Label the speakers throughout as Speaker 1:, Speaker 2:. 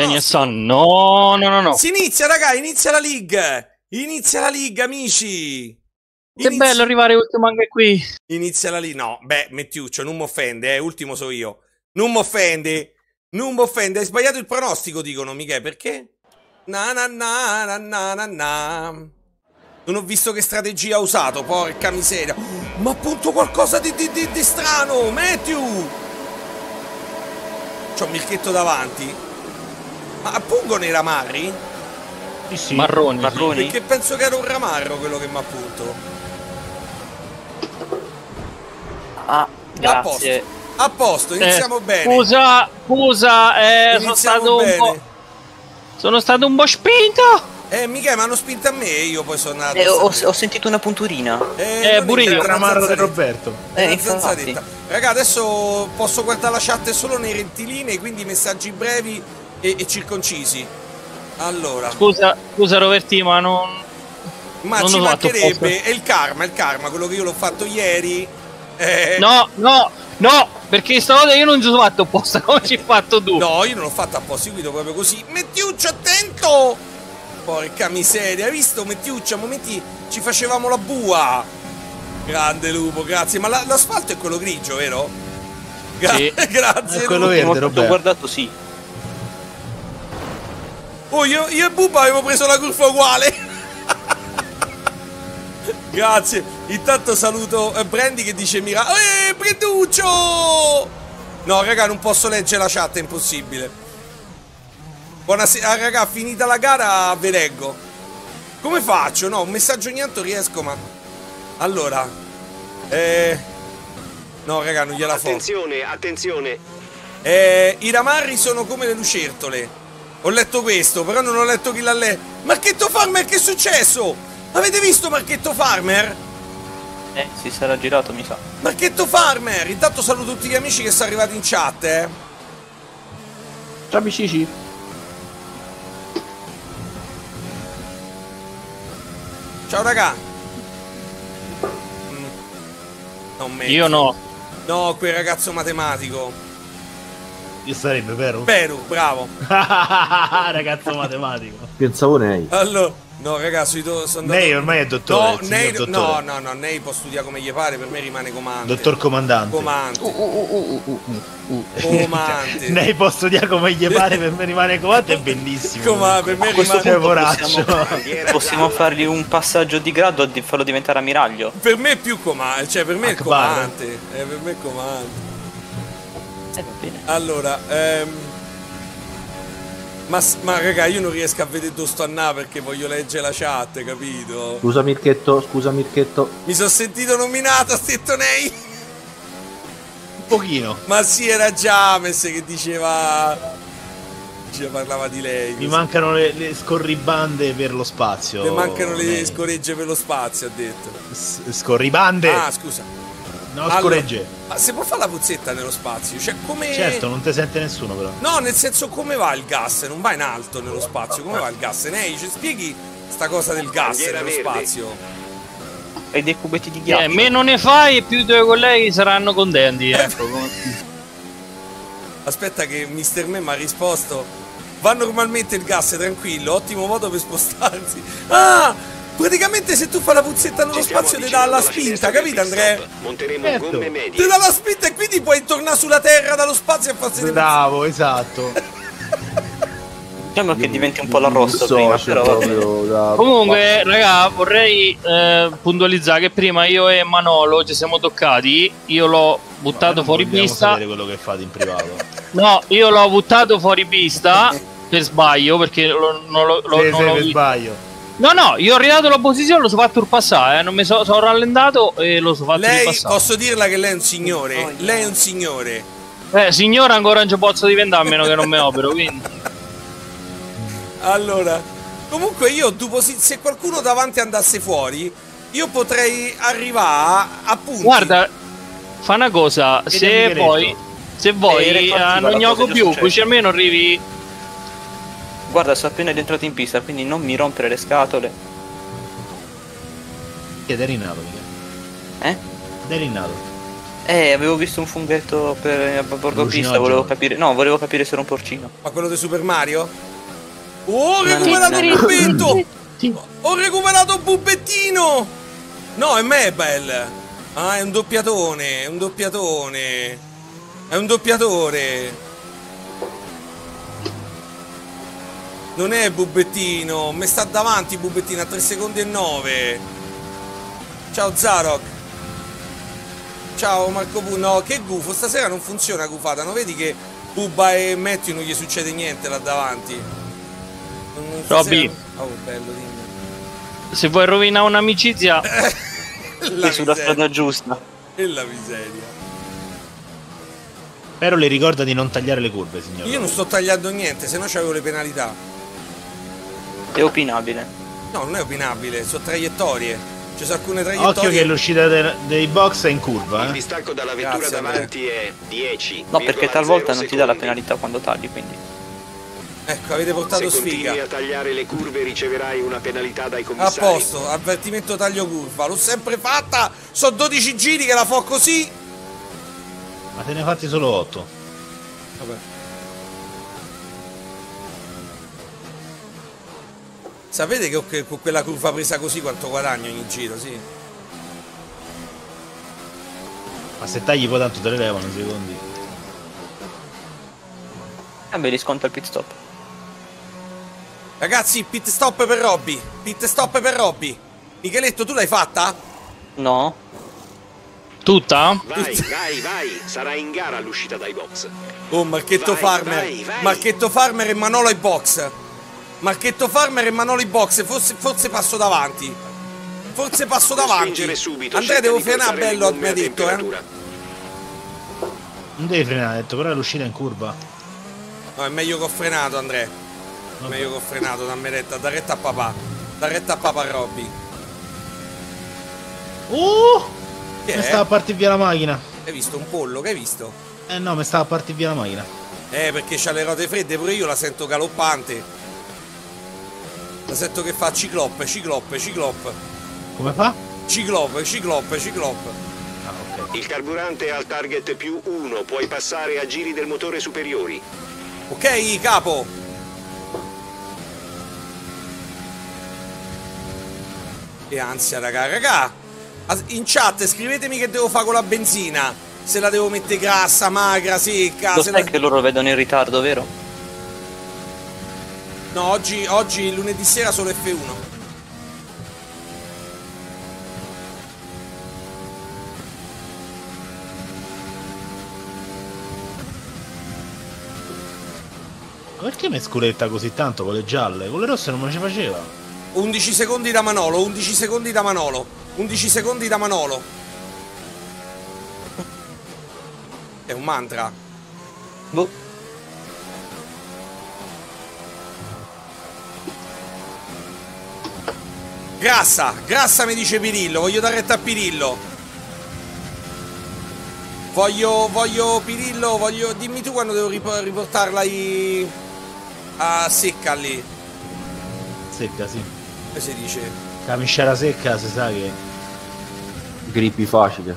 Speaker 1: Daniel San, no.
Speaker 2: Si inizia, raga, inizia la league. Inizia la league, amici.
Speaker 1: Che bello arrivare ultimo anche qui.
Speaker 2: Inizia la league. No, beh, Mettiuccio, non mi offende, ultimo so io. Non mi offende. Non mi offende. Hai sbagliato il pronostico, dicono, Michele, perché? Non ho visto che strategia ha usato, porca miseria. Ma appunto qualcosa di strano, Matthew. C'ho Milchetto davanti. Ma appungono i ramarri?
Speaker 3: Sì.
Speaker 1: Marroni.
Speaker 2: Perché penso che era un ramarro quello che mi ha appunto.
Speaker 4: Ah, grazie.
Speaker 2: A posto, iniziamo bene.
Speaker 1: Scusa, sono stato un po' spinto.
Speaker 2: Michele, mi hanno spinto a me e io poi sono andato.
Speaker 4: Ho sentito una punturina.
Speaker 1: Pure io.
Speaker 3: Era Ramarro di Roberto.
Speaker 4: Infatti.
Speaker 2: Raga, adesso posso guardare la chat solo nei rettilinei, quindi messaggi brevi e circoncisi. Allora.
Speaker 1: Scusa Roberti, ma non...
Speaker 2: Ma
Speaker 1: non
Speaker 2: ci
Speaker 1: ho fatto
Speaker 2: mancherebbe, è il karma, quello che io l'ho fatto ieri.
Speaker 1: No, perché stavolta io non ci sono fatto apposta come ci hai fatto tu.
Speaker 2: No, io non l'ho fatto apposta, seguito proprio così. Mettiuccio, attento! Porca miseria, hai visto Mettiuccio? A momenti ci facevamo la bua. Grande lupo, grazie. Ma l'asfalto è quello grigio, vero?
Speaker 1: Sì.
Speaker 2: Grazie.
Speaker 3: È quello verde, Roberto.
Speaker 4: Ho guardato, sì.
Speaker 2: Oh, io e Bubba avevo preso la curva uguale. Grazie. Intanto saluto Brandy che dice Brenduccio! No, raga, non posso leggere la chat, è impossibile. Buonasera, raga, finita la gara ve leggo. Come faccio? No, un messaggio ogni tanto riesco, ma... Allora... No, raga, non gliela fo.
Speaker 5: Attenzione.
Speaker 2: I ramarri sono come le lucertole. Ho letto questo, però non ho letto chi l'ha letto. Marchetto Farmer, che è successo? Avete visto Marchetto Farmer?
Speaker 4: Si sarà girato, mi sa.
Speaker 2: Marchetto Farmer! Intanto saluto tutti gli amici che sono arrivati in chat,
Speaker 3: Ciao amici.
Speaker 2: Ciao raga. Non me.
Speaker 1: Io no.
Speaker 2: No, quel ragazzo matematico.
Speaker 3: Io sarebbe, vero?
Speaker 2: Peru, bravo.
Speaker 3: Ragazzo matematico.
Speaker 6: Pensavo Nei.
Speaker 2: Allora, no ragazzi, sono andato...
Speaker 3: Nei ormai è dottore.
Speaker 2: No, Nei può studiare come gli pare, per me rimane comandante.
Speaker 3: Dottor comandante.
Speaker 2: Comandante.
Speaker 3: Nei può studiare come gli pare, per me rimane comandante, è bellissimo.
Speaker 2: Per me rimane
Speaker 3: poraccio.
Speaker 4: Possiamo fargli un passaggio di grado e farlo diventare ammiraglio.
Speaker 2: Per me è più comandante, cioè per me è il comandante. Per me è comandante.
Speaker 4: Va bene.
Speaker 2: Allora, ma raga, io non riesco a vedere dove sto andando perché voglio leggere la chat, capito?
Speaker 6: Scusa Mirchetto.
Speaker 2: Mi sono sentito nominato, ha detto Nei.
Speaker 3: Un pochino.
Speaker 2: Ma sì, era James che parlava di lei.
Speaker 3: Mi mancano le scorribande per lo spazio.
Speaker 2: Mi mancano le scoregge per lo spazio, ha detto.
Speaker 3: Scorribande?
Speaker 2: Ah, scusa.
Speaker 3: No, scoregge.
Speaker 2: Ma si può fare la puzzetta nello spazio? Cioè, come...
Speaker 3: Certo, non ti sente nessuno però.
Speaker 2: No, nel senso, come va il gas? Non va in alto nello spazio, come va il gas? Nei, ci spieghi sta cosa del gas nello spazio?
Speaker 4: E dei cubetti di ghiaccio.
Speaker 1: Meno ne fai e più i tuoi colleghi saranno contenti, ecco.
Speaker 2: Aspetta che Mr. Me mi ha risposto. Va normalmente il gas, tranquillo, ottimo modo per spostarsi. Ah! Praticamente se tu fai la puzzetta nello spazio ti dà la spinta, capito Andrea?
Speaker 5: Monteremo gomme medie.
Speaker 2: Ti dà la spinta e quindi puoi tornare sulla terra dallo spazio e farsi...
Speaker 3: Bravo, esatto.
Speaker 4: Diciamo che diventi un po' l'arrosto prima, però
Speaker 1: Comunque, raga, vorrei puntualizzare che prima io e Manolo ci siamo toccati. Io l'ho buttato fuori pista.
Speaker 3: Sapere quello che fate in privato.
Speaker 1: No, io l'ho buttato fuori pista per sbaglio, perché non l'ho
Speaker 3: per sbaglio.
Speaker 1: No, io ho ridato la posizione, lo so fatto ripassare, non mi sono rallentato e lo so fatto ripassare.
Speaker 2: Posso dirla che lei è un signore? Lei è un signore.
Speaker 1: Signora ancora non ci posso diventare a meno che non mi opero, quindi.
Speaker 2: Allora, comunque io se qualcuno davanti andasse fuori, io potrei arrivare a punti.
Speaker 1: Guarda, fa una cosa, se vuoi non gioco più, così almeno arrivi.
Speaker 4: Guarda, sono appena entrato in pista, quindi non mi rompere le scatole.
Speaker 3: Ed è rinato, mica.
Speaker 4: Ed è
Speaker 3: rinato.
Speaker 4: Avevo visto un funghetto a bordo pista, volevo capire. No, volevo capire se era un porcino.
Speaker 2: Ma quello di Super Mario? Oh, ho recuperato un bubbetto! Ho recuperato un bubbettino! No, è Mabel! Ah, è un doppiatone, è un doppiatone. È un doppiatore. Non è Bubbettino, mi sta davanti Bubbettino a 3 secondi e 9. Ciao Zarok. Ciao Marco Pu. No, che gufo, stasera non funziona gufata. Non vedi che Bubba e Matthew non gli succede niente là davanti?
Speaker 1: Robby.
Speaker 2: Oh, bello, dimmi.
Speaker 1: Se vuoi rovinare un'amicizia...
Speaker 4: È sulla strada giusta.
Speaker 2: E la miseria.
Speaker 3: Però le ricorda di non tagliare le curve, signore.
Speaker 2: Io non sto tagliando niente, se no c'avevo le penalità.
Speaker 4: È opinabile.
Speaker 2: No, non è opinabile, sono traiettorie. Ci sono alcune traiettorie.
Speaker 3: Occhio che l'uscita dei box è in curva,
Speaker 5: Il distacco dalla vettura
Speaker 2: Grazie,
Speaker 5: davanti è 10.
Speaker 4: No, perché talvolta non ti dà la penalità quando tagli, quindi.
Speaker 2: Ecco, avete portato
Speaker 5: Se
Speaker 2: sfiga.
Speaker 5: continui a tagliare le curve riceverai una penalità dai
Speaker 2: A
Speaker 5: commissari.
Speaker 2: posto, avvertimento taglio curva. L'ho sempre fatta. Sono 12 giri che la fo così.
Speaker 3: ma te ne hai fatti solo 8.
Speaker 2: Vabbè. Sapete che con quella curva presa così quanto guadagno ogni giro, sì?
Speaker 3: Ma se tagli poi tanto te le levano i secondi.
Speaker 4: Beh, li sconta il pit stop.
Speaker 2: Ragazzi, pit stop per Robby. Pit stop per Robby. Micheletto, tu l'hai fatta?
Speaker 4: No.
Speaker 1: Tutta?
Speaker 5: Vai. Sarà in gara all'uscita dai box.
Speaker 2: Oh, Marchetto
Speaker 5: Vai,
Speaker 2: Farmer.
Speaker 5: vai.
Speaker 2: Marchetto Farmer e Manolo ai box. Marchetto Farmer e Manolo ai box. Forse passo davanti. Forse passo
Speaker 5: Non
Speaker 2: davanti.
Speaker 5: spingere subito,
Speaker 2: Andrea,
Speaker 5: cerca
Speaker 2: devo
Speaker 5: di
Speaker 2: frenare
Speaker 5: portare le
Speaker 2: bello,
Speaker 5: gomme
Speaker 2: mi ha
Speaker 5: a
Speaker 2: detto,
Speaker 5: temperatura.
Speaker 3: Non devi frenare, ha detto, però l'uscita è in curva.
Speaker 2: No, è meglio che ho frenato, Andrea. È
Speaker 3: Vabbè.
Speaker 2: meglio che ho frenato, dammi retta, da retta a papà. Da retta a papà Robby. Che
Speaker 3: Mi
Speaker 2: è?
Speaker 3: stava a partire via la macchina.
Speaker 2: Hai visto un pollo? Che hai visto?
Speaker 3: Eh no, mi stava a partire via la macchina.
Speaker 2: Perché c'ha le ruote fredde, pure io la sento galoppante. La sento che fa ciclope.
Speaker 3: Come fa?
Speaker 2: Ciclope.
Speaker 3: Ah, ok.
Speaker 5: Il carburante è al target più 1. Puoi passare a giri del motore superiori.
Speaker 2: Ok, capo. Che ansia, raga. In chat scrivetemi che devo fare con la benzina. Se la devo mettere grassa, magra, secca.
Speaker 4: Lo
Speaker 2: se
Speaker 4: sai
Speaker 2: la...
Speaker 4: che loro vedono in ritardo, vero?
Speaker 2: No, oggi lunedì sera solo F1.
Speaker 3: Ma perché mi scuretta così tanto con le gialle? Con le rosse non me ci faceva.
Speaker 2: 11 secondi da Manolo, 11 secondi da Manolo. 11 secondi da Manolo. È un mantra.
Speaker 4: Boh.
Speaker 2: Grassa mi dice Pirillo, voglio dare retta a Pirillo. Voglio Pirillo, dimmi tu quando devo riportarla a secca lì.
Speaker 3: Secca, sì.
Speaker 2: Come si dice?
Speaker 3: Camisciara secca, si sa che...
Speaker 6: Grippi facile.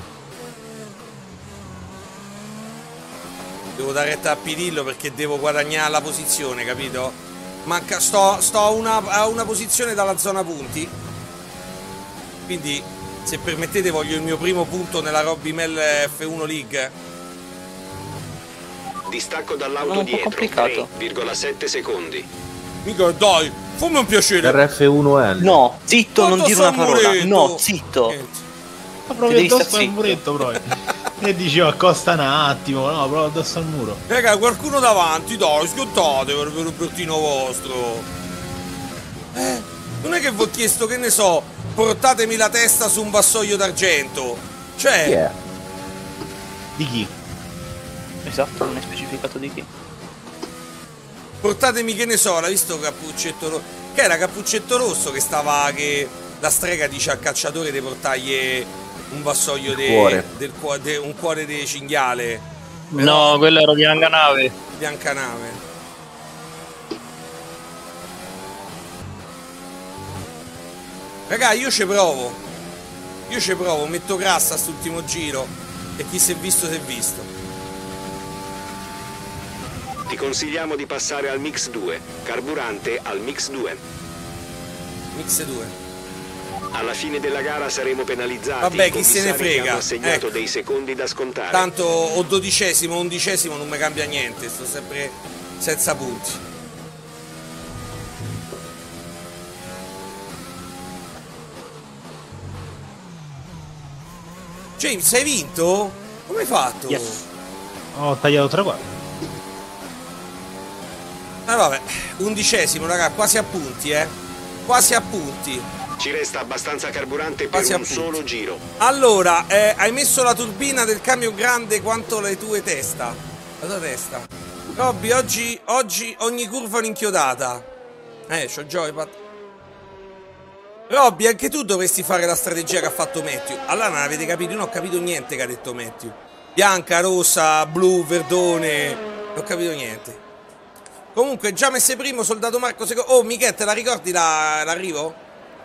Speaker 2: Devo dare retta a Pirillo perché devo guadagnare la posizione, capito? Manca, sto a una posizione dalla zona punti. Quindi, se permettete, voglio il mio primo punto nella Robby Mel F1 League.
Speaker 5: Distacco dall'auto
Speaker 4: Non è un po'
Speaker 5: dietro.
Speaker 4: complicato.
Speaker 5: 3,7 secondi.
Speaker 2: Mica, dai, fammi un piacere.
Speaker 6: RF1L.
Speaker 4: No, zitto, non
Speaker 2: Quanto
Speaker 4: dire una
Speaker 2: sta
Speaker 4: parola.
Speaker 2: muretto?
Speaker 4: No, zitto.
Speaker 2: Niente.
Speaker 3: Ma proprio
Speaker 4: devi
Speaker 3: addosso
Speaker 4: star
Speaker 3: al
Speaker 4: zitto.
Speaker 3: muretto, proprio. E dicevo, accosta un attimo, no, proprio addosso al muro.
Speaker 2: Raga, qualcuno davanti, dai, scottate per il Robertino vostro. Non è che vi ho chiesto, che ne so, portatemi la testa su un vassoio d'argento. Cioè,
Speaker 6: Chi è?
Speaker 3: Di chi?
Speaker 4: Esatto, non è specificato di chi.
Speaker 2: portatemi, che ne so, l'ha visto Cappuccetto Rosso? Che era Cappuccetto Rosso che stava, che la strega dice al cacciatore di portargli un vassoio un cuore di cinghiale.
Speaker 1: No, quello era Biancanave.
Speaker 2: Biancanave. Raga, io ci provo, metto grassa a quest'ultimo giro E chi si è visto si è visto.
Speaker 5: Ti consigliamo di passare al Mix 2. Carburante al Mix 2.
Speaker 2: Mix 2.
Speaker 5: Alla fine della gara saremo penalizzati.
Speaker 2: Vabbè, chi se ne
Speaker 5: I commissari
Speaker 2: frega.
Speaker 5: ti hanno assegnato
Speaker 2: Ecco.
Speaker 5: dei secondi da scontare.
Speaker 2: Tanto o 12esimo o 11esimo non mi cambia niente. Sto sempre senza punti. James, hai vinto? Come hai fatto?
Speaker 4: Yes.
Speaker 3: Ho tagliato 3 quarti.
Speaker 2: Vabbè, 11esimo, raga, quasi a punti, quasi a punti.
Speaker 5: Ci resta abbastanza carburante per
Speaker 2: Quasi a
Speaker 5: un
Speaker 2: punti.
Speaker 5: solo giro.
Speaker 2: Allora, hai messo la turbina del camion grande quanto le tue testa? La tua testa. Robby, oggi ogni curva è un'inchiodata. C'ho joypad. Robby, anche tu dovresti fare la strategia che ha fatto Matthew. Allora non avete capito, io non ho capito niente che ha detto Matthew. Bianca, rossa, blu, verdone. Non ho capito niente. Comunque, già messe primo, soldato Marco secondo. Oh, Michele, te la ricordi l'arrivo?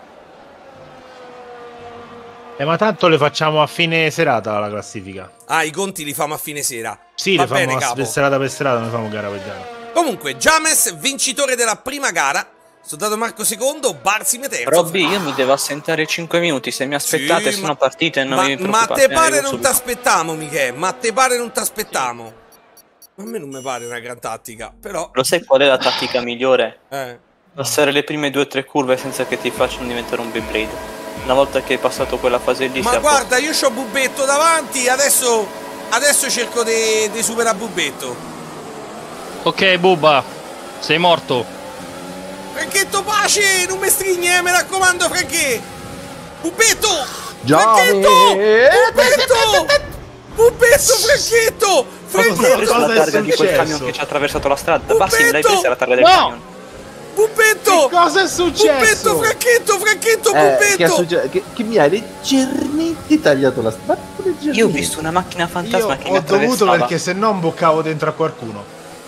Speaker 3: Ma tanto le facciamo a fine serata la classifica.
Speaker 2: Ah, i conti li famo a fine sera.
Speaker 3: Sì,
Speaker 2: Va
Speaker 3: le
Speaker 2: bene,
Speaker 3: fanno
Speaker 2: capo.
Speaker 3: serata per serata, non fanno gara per gara.
Speaker 2: Comunque, James, vincitore della prima gara. Soldato Marco secondo, Barsime terzo.
Speaker 4: Robby, io mi devo assentare 5 minuti. Se mi aspettate,
Speaker 2: Sì,
Speaker 4: sono partite e non mi
Speaker 2: ma
Speaker 4: preoccupate.
Speaker 2: te pare
Speaker 4: arrivo
Speaker 2: non
Speaker 4: subito.
Speaker 2: t'aspettamo, Michele. Ma te pare non t'aspettamo. Ma a me non mi pare una gran tattica, però.
Speaker 4: Lo sai qual è la tattica migliore?
Speaker 2: Eh.
Speaker 4: Passare le prime 2 o 3 curve senza che ti facciano diventare un Beyblade. Una volta che hai passato quella fase lì,
Speaker 2: Ma
Speaker 4: sei a
Speaker 2: guarda, io c'ho Bubetto davanti, adesso cerco di superare Bubetto.
Speaker 1: Ok, Bubba, sei morto.
Speaker 2: Franchetto, pace, non mi stringi, mi raccomando, Franché. Bubetto!
Speaker 6: Già,
Speaker 2: Franchetto! Bubetto, Franchetto!
Speaker 4: posto.
Speaker 2: Franchetto!
Speaker 3: Cosa
Speaker 4: La
Speaker 3: è
Speaker 4: targa di quel
Speaker 3: successo?
Speaker 4: camion che ci ha attraversato la strada. Basta, l'hai
Speaker 2: Puppetto!
Speaker 4: presa la targa del
Speaker 1: No!
Speaker 4: camion.
Speaker 2: Bubetto!
Speaker 3: Che cosa è successo?
Speaker 2: Bubetto, Franchetto,
Speaker 6: Che è
Speaker 2: Bubetto!
Speaker 6: successo? Che mi hai leggermente tagliato la strada.
Speaker 4: Io ho visto una macchina fantasma
Speaker 3: Io
Speaker 4: che mi
Speaker 3: ho dovuto
Speaker 4: attraversava.
Speaker 3: perché se no imboccavo dentro a qualcuno.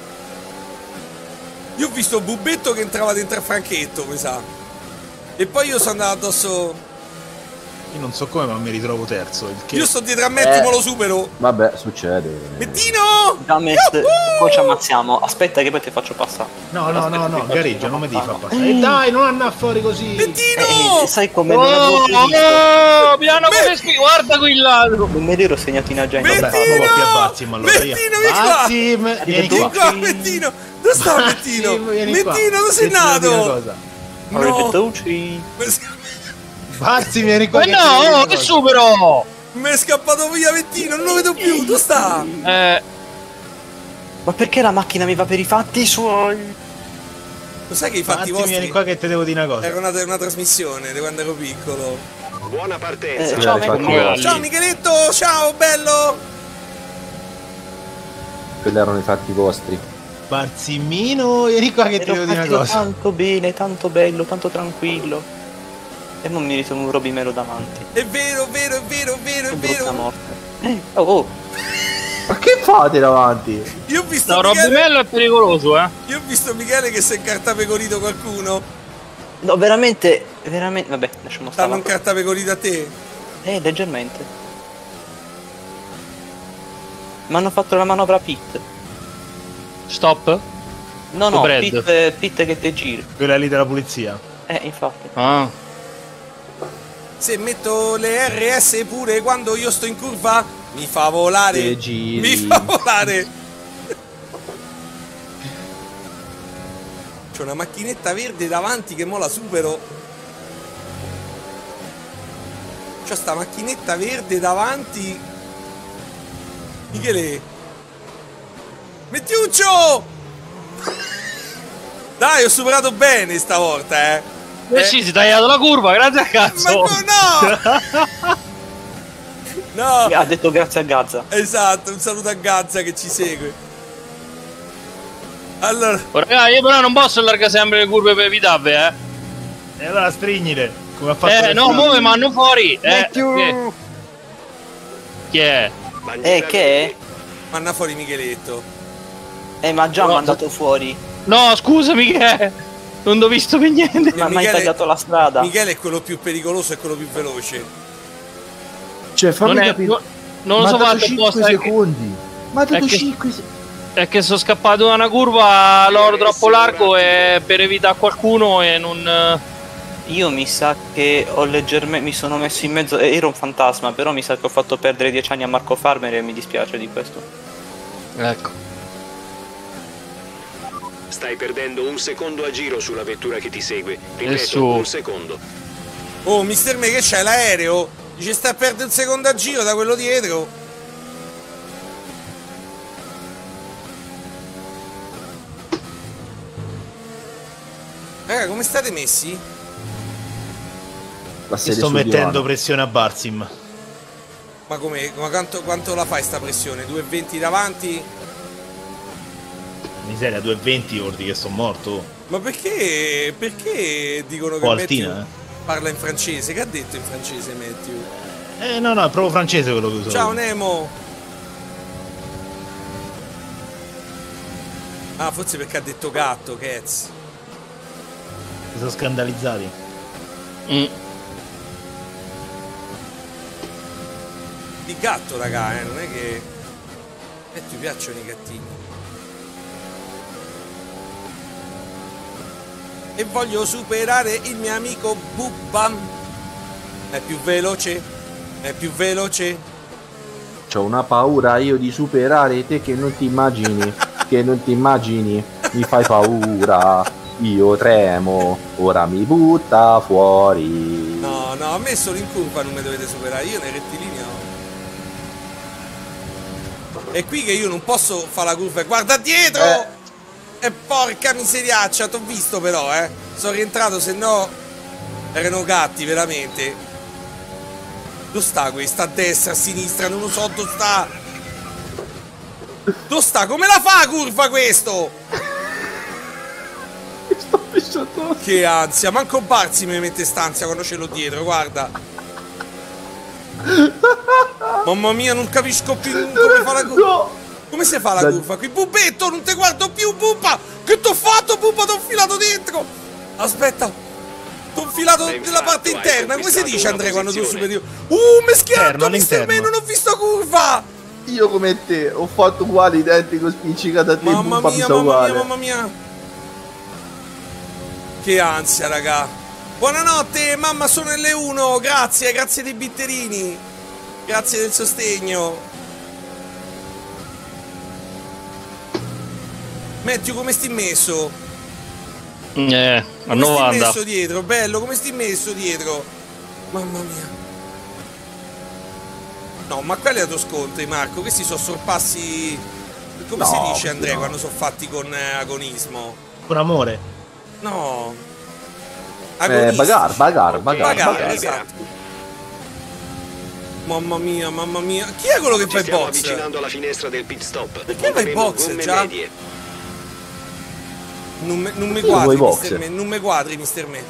Speaker 2: Io ho visto Bubetto che entrava dentro a Franchetto, mi sa. E poi io sono andato addosso.
Speaker 3: Io non so come, ma mi ritrovo terzo. Il che...
Speaker 2: Io sto dietro a Matthew, ma lo supero.
Speaker 6: Vabbè, succede.
Speaker 2: Mettino!
Speaker 4: James, poi ci ammazziamo. Aspetta che poi ti faccio passare.
Speaker 3: No,
Speaker 4: Aspetta, ti faccio
Speaker 3: gareggio, non mi devi far
Speaker 4: passare.
Speaker 3: passare. E dai, non andare fuori così.
Speaker 2: Mettino!
Speaker 4: Sai come non avevo
Speaker 1: Oh,
Speaker 4: previsto?
Speaker 1: piano come spi, guarda qui là.
Speaker 4: Non me l'ero segnato in agenda.
Speaker 3: Vabbè,
Speaker 2: Mettino!
Speaker 3: proprio qui a Bazzim, allora.
Speaker 2: Mettino, vieni qua!
Speaker 3: Bazzim, vieni
Speaker 2: Vieni
Speaker 3: qua.
Speaker 2: qua, Mettino! Dove sta Mettino?
Speaker 3: Vieni qua.
Speaker 2: Mettino, dove sei
Speaker 3: Che ti devo dire una
Speaker 2: nato?
Speaker 3: cosa.
Speaker 2: No!
Speaker 3: Bazzim, vieni qua.
Speaker 1: Ma
Speaker 3: che ti devo dire
Speaker 1: no,
Speaker 3: una
Speaker 1: che
Speaker 3: cosa.
Speaker 1: supero.
Speaker 2: Mi è scappato via Mettino, non lo vedo più, dove sta?
Speaker 4: Ma perché la macchina mi va per i fatti suoi?
Speaker 2: Lo sai che i fatti
Speaker 3: Bazzim,
Speaker 2: vostri
Speaker 3: vieni qua che ti devo dire una cosa.
Speaker 2: era una trasmissione di quando ero piccolo.
Speaker 5: Buona partenza.
Speaker 4: Ciao,
Speaker 6: Infatti,
Speaker 4: Michael.
Speaker 2: Ciao Micheletto, ciao, bello!
Speaker 6: quelli erano i fatti vostri.
Speaker 3: Barzimino, vieni qua che ti devo
Speaker 4: Ero
Speaker 3: dire una
Speaker 4: partito
Speaker 3: cosa.
Speaker 4: tanto bene, tanto bello, tanto tranquillo. E non mi ritrovo un Robimelo davanti.
Speaker 2: È vero, è vero, è vero, è vero, è
Speaker 4: Che brutta
Speaker 2: vero.
Speaker 4: morte. Oh.
Speaker 6: Ma che fate davanti?
Speaker 2: Io ho visto
Speaker 1: No,
Speaker 2: Michele,
Speaker 1: Robbimello è pericoloso,
Speaker 2: io ho visto Michele che si è incartapecorito qualcuno.
Speaker 4: No, veramente. Vabbè, lasciamo
Speaker 2: Stanno
Speaker 4: stare.
Speaker 2: incartapecorito a te.
Speaker 4: Leggermente. Mi hanno fatto la manovra pit.
Speaker 1: Stop.
Speaker 4: No, no,
Speaker 1: Brad.
Speaker 4: pit che te giri.
Speaker 3: Quella lì della pulizia.
Speaker 4: Infatti.
Speaker 1: Ah.
Speaker 2: Se metto le RS pure quando io sto in curva, mi fa volare.
Speaker 6: Te giri.
Speaker 2: Mi fa volare. C'ho una macchinetta verde davanti che mo la supero. C'ho sta macchinetta verde davanti. Michele. Mettiuccio! Dai, ho superato bene stavolta,
Speaker 1: Sì, si è tagliato la curva, grazie a
Speaker 2: Ma
Speaker 1: cazzo.
Speaker 2: no! No!
Speaker 4: Ha detto grazie a Gazza.
Speaker 2: Esatto, un saluto a Gazza che ci segue. Allora,
Speaker 1: Oh, raga, io però non posso allargare sempre le curve per evitarve,
Speaker 3: E allora strignile. Come ha fatto
Speaker 1: no, mo mi manno fuori.
Speaker 4: Matthew!
Speaker 1: Chi è?
Speaker 4: Che è?
Speaker 2: manna fuori Micheletto.
Speaker 4: Ma già
Speaker 1: No,
Speaker 4: mi ha mandato fuori.
Speaker 1: No, scusami che è. Non ho visto per niente.
Speaker 4: Ma mi hai
Speaker 2: Michele-
Speaker 4: tagliato la strada.
Speaker 2: Michele è quello più pericoloso e quello più veloce.
Speaker 6: Cioè, fammi
Speaker 1: Non è,
Speaker 6: capire.
Speaker 1: Non lo so fatto
Speaker 6: 5 secondi. Ma ha dato 5 secondi.
Speaker 1: È che sono scappato da una curva, l'oro troppo largo e per evitare qualcuno e non...
Speaker 4: Io mi sa che ho leggermente... mi sono messo in mezzo... ero un fantasma, però mi sa che ho fatto perdere 10 anni a Marco Farmer e mi dispiace di questo.
Speaker 1: Ecco.
Speaker 5: Stai perdendo un secondo a giro sulla vettura che ti segue. Ripeto,
Speaker 1: su.
Speaker 5: un secondo.
Speaker 2: Oh, Mister Me, che c'è l'aereo? Dice sta a perdere un secondo a giro da quello dietro. Raga, come state messi?
Speaker 3: Sto mettendo pressione a Barzim.
Speaker 2: Ma come? Ma quanto la fai sta pressione? 2,20 davanti?
Speaker 3: Miseria, 2,20 ordi che sono morto.
Speaker 2: Ma perché? Perché dicono che
Speaker 3: Altina,
Speaker 2: Matthew parla in francese? Che ha detto in francese Matthew?
Speaker 3: No, è proprio francese quello che uso.
Speaker 2: Ciao Nemo! Ah, forse perché ha detto gatto, cazzo.
Speaker 3: Si sono scandalizzati.
Speaker 2: Di gatto, raga, non è che... ti piacciono i gattini. E voglio superare il mio amico Bubba. È più veloce, è più veloce.
Speaker 6: C'ho una paura io di superare te che non ti immagini. Che non ti immagini. Mi fai paura. Io tremo. Ora mi butta fuori.
Speaker 2: No, no, a me solo in curva non mi dovete superare. Io nei rettilinei no. È qui che io non posso fare la curva. Guarda dietro! E porca miseriaccia, t'ho visto però, sono rientrato, se no erano gatti, veramente. Dove sta questa? A destra, a sinistra, non lo so dove sta. Dove sta? Come la fa la curva questo?
Speaker 6: Sto pisciando.
Speaker 2: Che ansia, manco Barzi mi mette stanzia quando ce l'ho dietro, guarda. Mamma mia, non capisco più come fa la curva.
Speaker 6: No.
Speaker 2: Come si fa la curva qui? Bubetto, non ti guardo più, Bubba! Che t'ho fatto, Bubba? T'ho filato dentro! Aspetta! T'ho filato nella parte interna! Come si dice, Andrea, quando tu superiore? Mi schianto, Mister Me, non ho visto curva!
Speaker 6: Io come te, ho fatto uguale, identico, spiccicato a te.
Speaker 2: Mamma
Speaker 6: Bubba,
Speaker 2: mia, mamma mia, mamma mia! Che ansia, raga! Buonanotte, mamma, sono le 1! Grazie, grazie dei bitterini! Grazie del sostegno! Matthew, come sti messo?
Speaker 1: a
Speaker 2: Come
Speaker 1: 90.
Speaker 2: sti messo dietro? Bello, come sti messo dietro? Mamma mia. No, ma qual è il tuo sconto, Marco? Questi sono sorpassi... Come si dice, Andrea, quando sono fatti con agonismo?
Speaker 3: Con amore.
Speaker 2: No.
Speaker 6: Bagar,
Speaker 2: esatto. Mamma mia, mamma mia. Chi è quello che fa i
Speaker 5: Stiamo
Speaker 2: box?
Speaker 5: avvicinando alla finestra del pit stop.
Speaker 2: Perché vai box
Speaker 5: Gomme
Speaker 2: già?
Speaker 5: medie.
Speaker 2: Non mi quadri, Mister Me. Non mi quadri, Mister Me.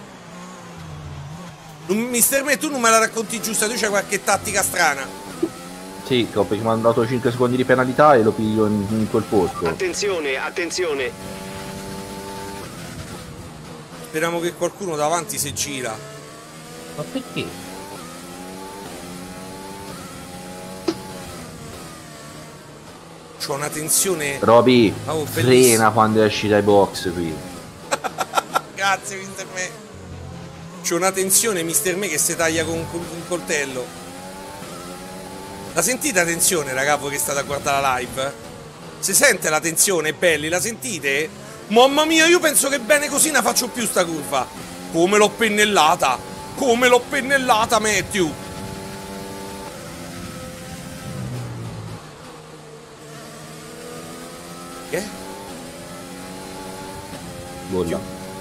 Speaker 2: Mister Me, tu non me la racconti giusta. Tu c'hai qualche tattica strana.
Speaker 6: Sì, che ho mandato 5 secondi di penalità e lo piglio in quel posto.
Speaker 5: Attenzione, attenzione.
Speaker 2: Speriamo che qualcuno davanti si gira.
Speaker 3: Ma perché?
Speaker 2: C'ho una tensione.
Speaker 6: Roby,
Speaker 2: Oh,
Speaker 6: frena quando esci dai box qui.
Speaker 2: Grazie, Mister Me. C'ho una tensione, Mister Me, che si taglia con un coltello. La sentite la tensione, raga, voi che state a guardare la live? Si sente la tensione, belli? La sentite? Mamma mia, io penso che bene così ne faccio più sta curva. Come l'ho pennellata! Come l'ho pennellata, Matthew! Che?
Speaker 6: Bolla.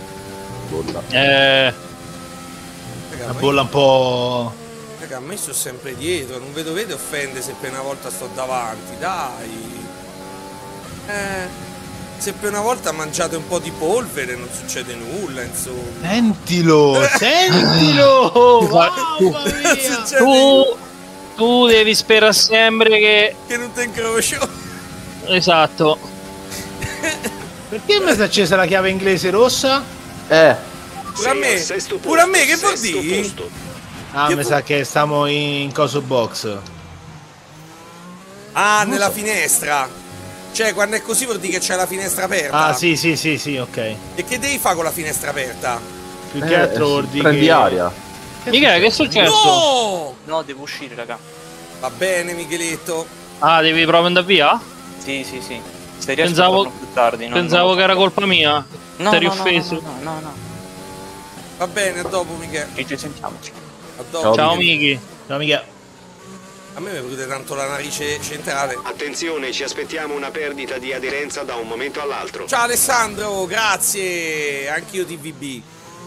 Speaker 2: Raga,
Speaker 3: La bolla un po'...
Speaker 2: Raga, a me sto sempre dietro, non vedo vede offende se per una volta sto davanti, dai. Se per una volta mangiate un po' di polvere non succede nulla, insomma.
Speaker 3: Sentilo, sentilo! Mamma mia!
Speaker 1: Tu devi sperare sempre
Speaker 2: che non ti incrocio.
Speaker 1: Esatto.
Speaker 3: Perché mi si è accesa la chiave inglese rossa?
Speaker 2: Pure a me, che vuol dire?
Speaker 3: Ah, mi sa che stiamo in coso box.
Speaker 2: Ah, nella finestra. Cioè, quando è così vuol dire che c'è la finestra aperta.
Speaker 3: Ah, sì, ok.
Speaker 2: E che devi fare con la finestra aperta?
Speaker 3: Più che altro vuol dire
Speaker 6: prendi
Speaker 3: che...
Speaker 6: aria.
Speaker 1: Michele, che è successo?
Speaker 2: No!
Speaker 4: No, devo uscire, raga.
Speaker 2: Va bene, Micheletto.
Speaker 1: Ah, devi proprio andare via?
Speaker 4: Sì. Se riesco
Speaker 1: Pensavo-
Speaker 4: torno più tardi.
Speaker 1: Pensavo che era colpa mia.
Speaker 4: No,
Speaker 1: T'eri
Speaker 4: no,
Speaker 1: offeso.
Speaker 4: no.
Speaker 2: Va bene, a dopo, Michele.
Speaker 4: Ci sentiamoci.
Speaker 2: A dopo.
Speaker 1: Ciao,
Speaker 2: Michele.
Speaker 1: Miki.
Speaker 3: Ciao, mica.
Speaker 2: A me mi prude tanto la narice centrale.
Speaker 5: Attenzione, ci aspettiamo una perdita di aderenza da un momento all'altro.
Speaker 2: Ciao Alessandro, grazie. Anch'io TVB.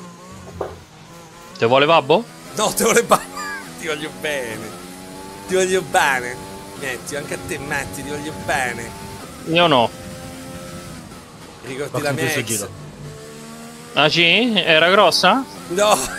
Speaker 1: Te vuole babbo?
Speaker 2: No, te volevo ti voglio bene. Ti voglio bene. Metti, anche a te, Metti, ti voglio bene.
Speaker 1: Io no.
Speaker 2: Ricordi
Speaker 3: Fatto
Speaker 2: la
Speaker 3: in
Speaker 2: mia
Speaker 3: questo
Speaker 2: ex?
Speaker 3: giro.
Speaker 1: Ah sì? Era grossa?
Speaker 2: No.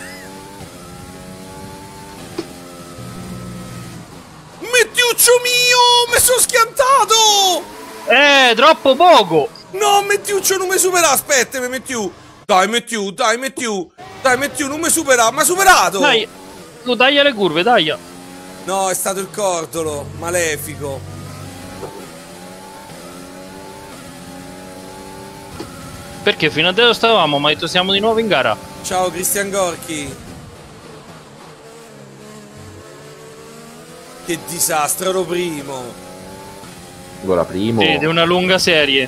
Speaker 2: Mettiuccio mio, mi sono schiantato.
Speaker 1: Troppo poco!
Speaker 2: No, Mettiuccio non mi supera. Aspetta, mi Mettiu. Dai, Mettiu, dai, Mettiu. Dai, Mettiu, non mi supera. Mi ha superato.
Speaker 1: Dai, tu taglia le curve, taglia.
Speaker 2: No, è stato il cordolo. Malefico.
Speaker 1: Perché fino adesso stavamo, ma detto siamo di nuovo in gara.
Speaker 2: Ciao, Cristian Gorchi. Che disastro, ero primo.
Speaker 6: Ancora primo.
Speaker 1: Sì, di una lunga serie.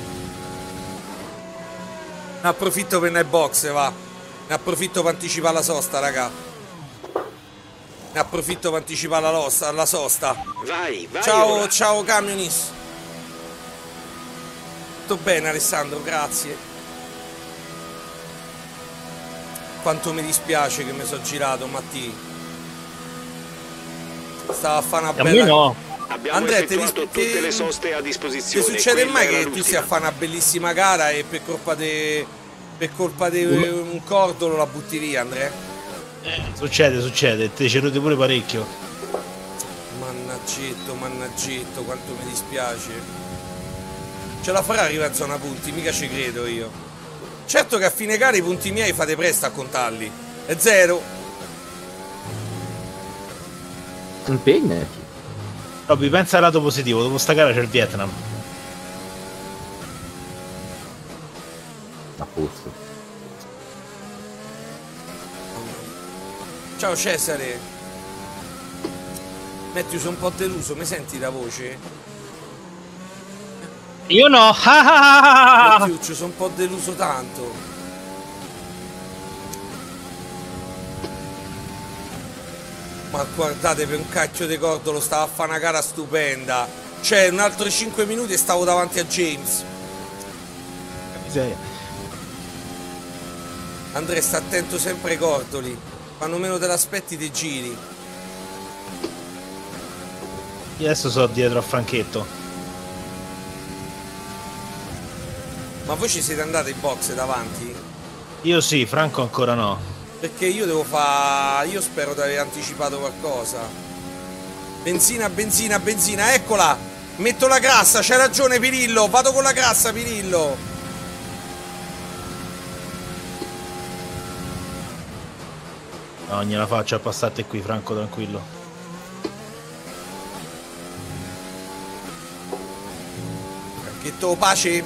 Speaker 2: Ne approfitto per night box, va. Ne approfitto per anticipare la sosta, raga. Ne approfitto per anticipare la sosta.
Speaker 5: Vai,
Speaker 2: Ciao,
Speaker 5: ora.
Speaker 2: ciao Camionis. Tutto bene Alessandro, grazie. Quanto mi dispiace che mi sono girato, Matti. Stavo a fare una
Speaker 1: A me
Speaker 2: bella...
Speaker 1: no.
Speaker 5: Abbiamo
Speaker 2: Andrea,
Speaker 5: effettuato tutte le soste a
Speaker 2: Ti
Speaker 5: disposizione.
Speaker 2: succede
Speaker 5: quella
Speaker 2: mai
Speaker 5: era
Speaker 2: che tu
Speaker 5: l'ultima.
Speaker 2: stia a fare una bellissima gara e per colpa di un cordolo la butti via, Andrea?
Speaker 3: Succede. Te ci rode pure parecchio.
Speaker 2: Mannaggetto, quanto mi dispiace. Ce la farà arrivare in zona punti, mica ci credo io. Certo che a fine gara i punti miei fate presto a contarli. È zero.
Speaker 6: Impegnati.
Speaker 3: Robby, pensa al lato positivo, dopo sta gara c'è il Vietnam.
Speaker 6: A posto.
Speaker 2: Ciao Cesare. Metti, sono un po' deluso, mi senti la voce?
Speaker 1: Io no.
Speaker 2: Mattiuccio, sono un po' deluso tanto. Ma guardate, per un cacchio di cordolo stava a fare una gara stupenda. Cioè, un altro 5 minuti e stavo davanti a James.
Speaker 3: Miseria.
Speaker 2: Andrea, sta attento sempre ai cordoli. Quando meno te l'aspetti ti giri.
Speaker 3: Io adesso sono dietro a Franchetto.
Speaker 2: Ma voi ci siete andati in box davanti?
Speaker 3: Io sì, Franco ancora no.
Speaker 2: Perché io devo fare... Io spero di aver anticipato qualcosa. Benzina, eccola! Metto la grassa, c'hai ragione Pirillo, vado con la grassa Pirillo.
Speaker 3: No, gliela faccio a passate qui, Franco, tranquillo.
Speaker 2: Che pace?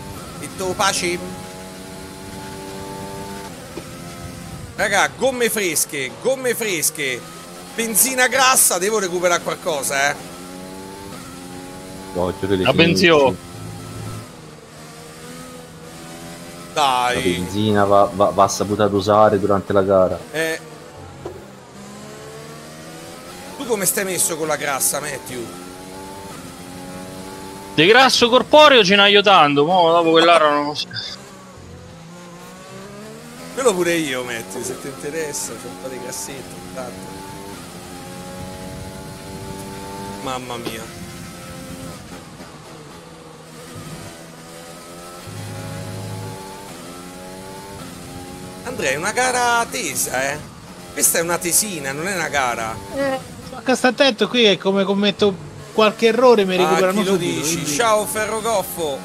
Speaker 2: Raga, gomme fresche. Benzina grassa, devo recuperare qualcosa, eh.
Speaker 1: La benzio.
Speaker 6: La
Speaker 2: Dai.
Speaker 6: benzina va saputa usare durante la gara.
Speaker 2: Tu come stai messo con la grassa, Matthew?
Speaker 1: Di grasso corporeo ce n'hai io tanto. Mo dopo quell'ara non so.
Speaker 2: Quello pure io, Matthew, se ti interessa, c'è un po' di grassetto, tanto. Mamma mia. Andrea, è una gara tesa, eh? Questa è una tesina, non è una gara.
Speaker 3: Ma sta attento qui che come commetto qualche errore mi recuperano
Speaker 2: chi lo
Speaker 3: subito,
Speaker 2: dici?
Speaker 3: quindi-
Speaker 2: Ciao Ferrogoffo.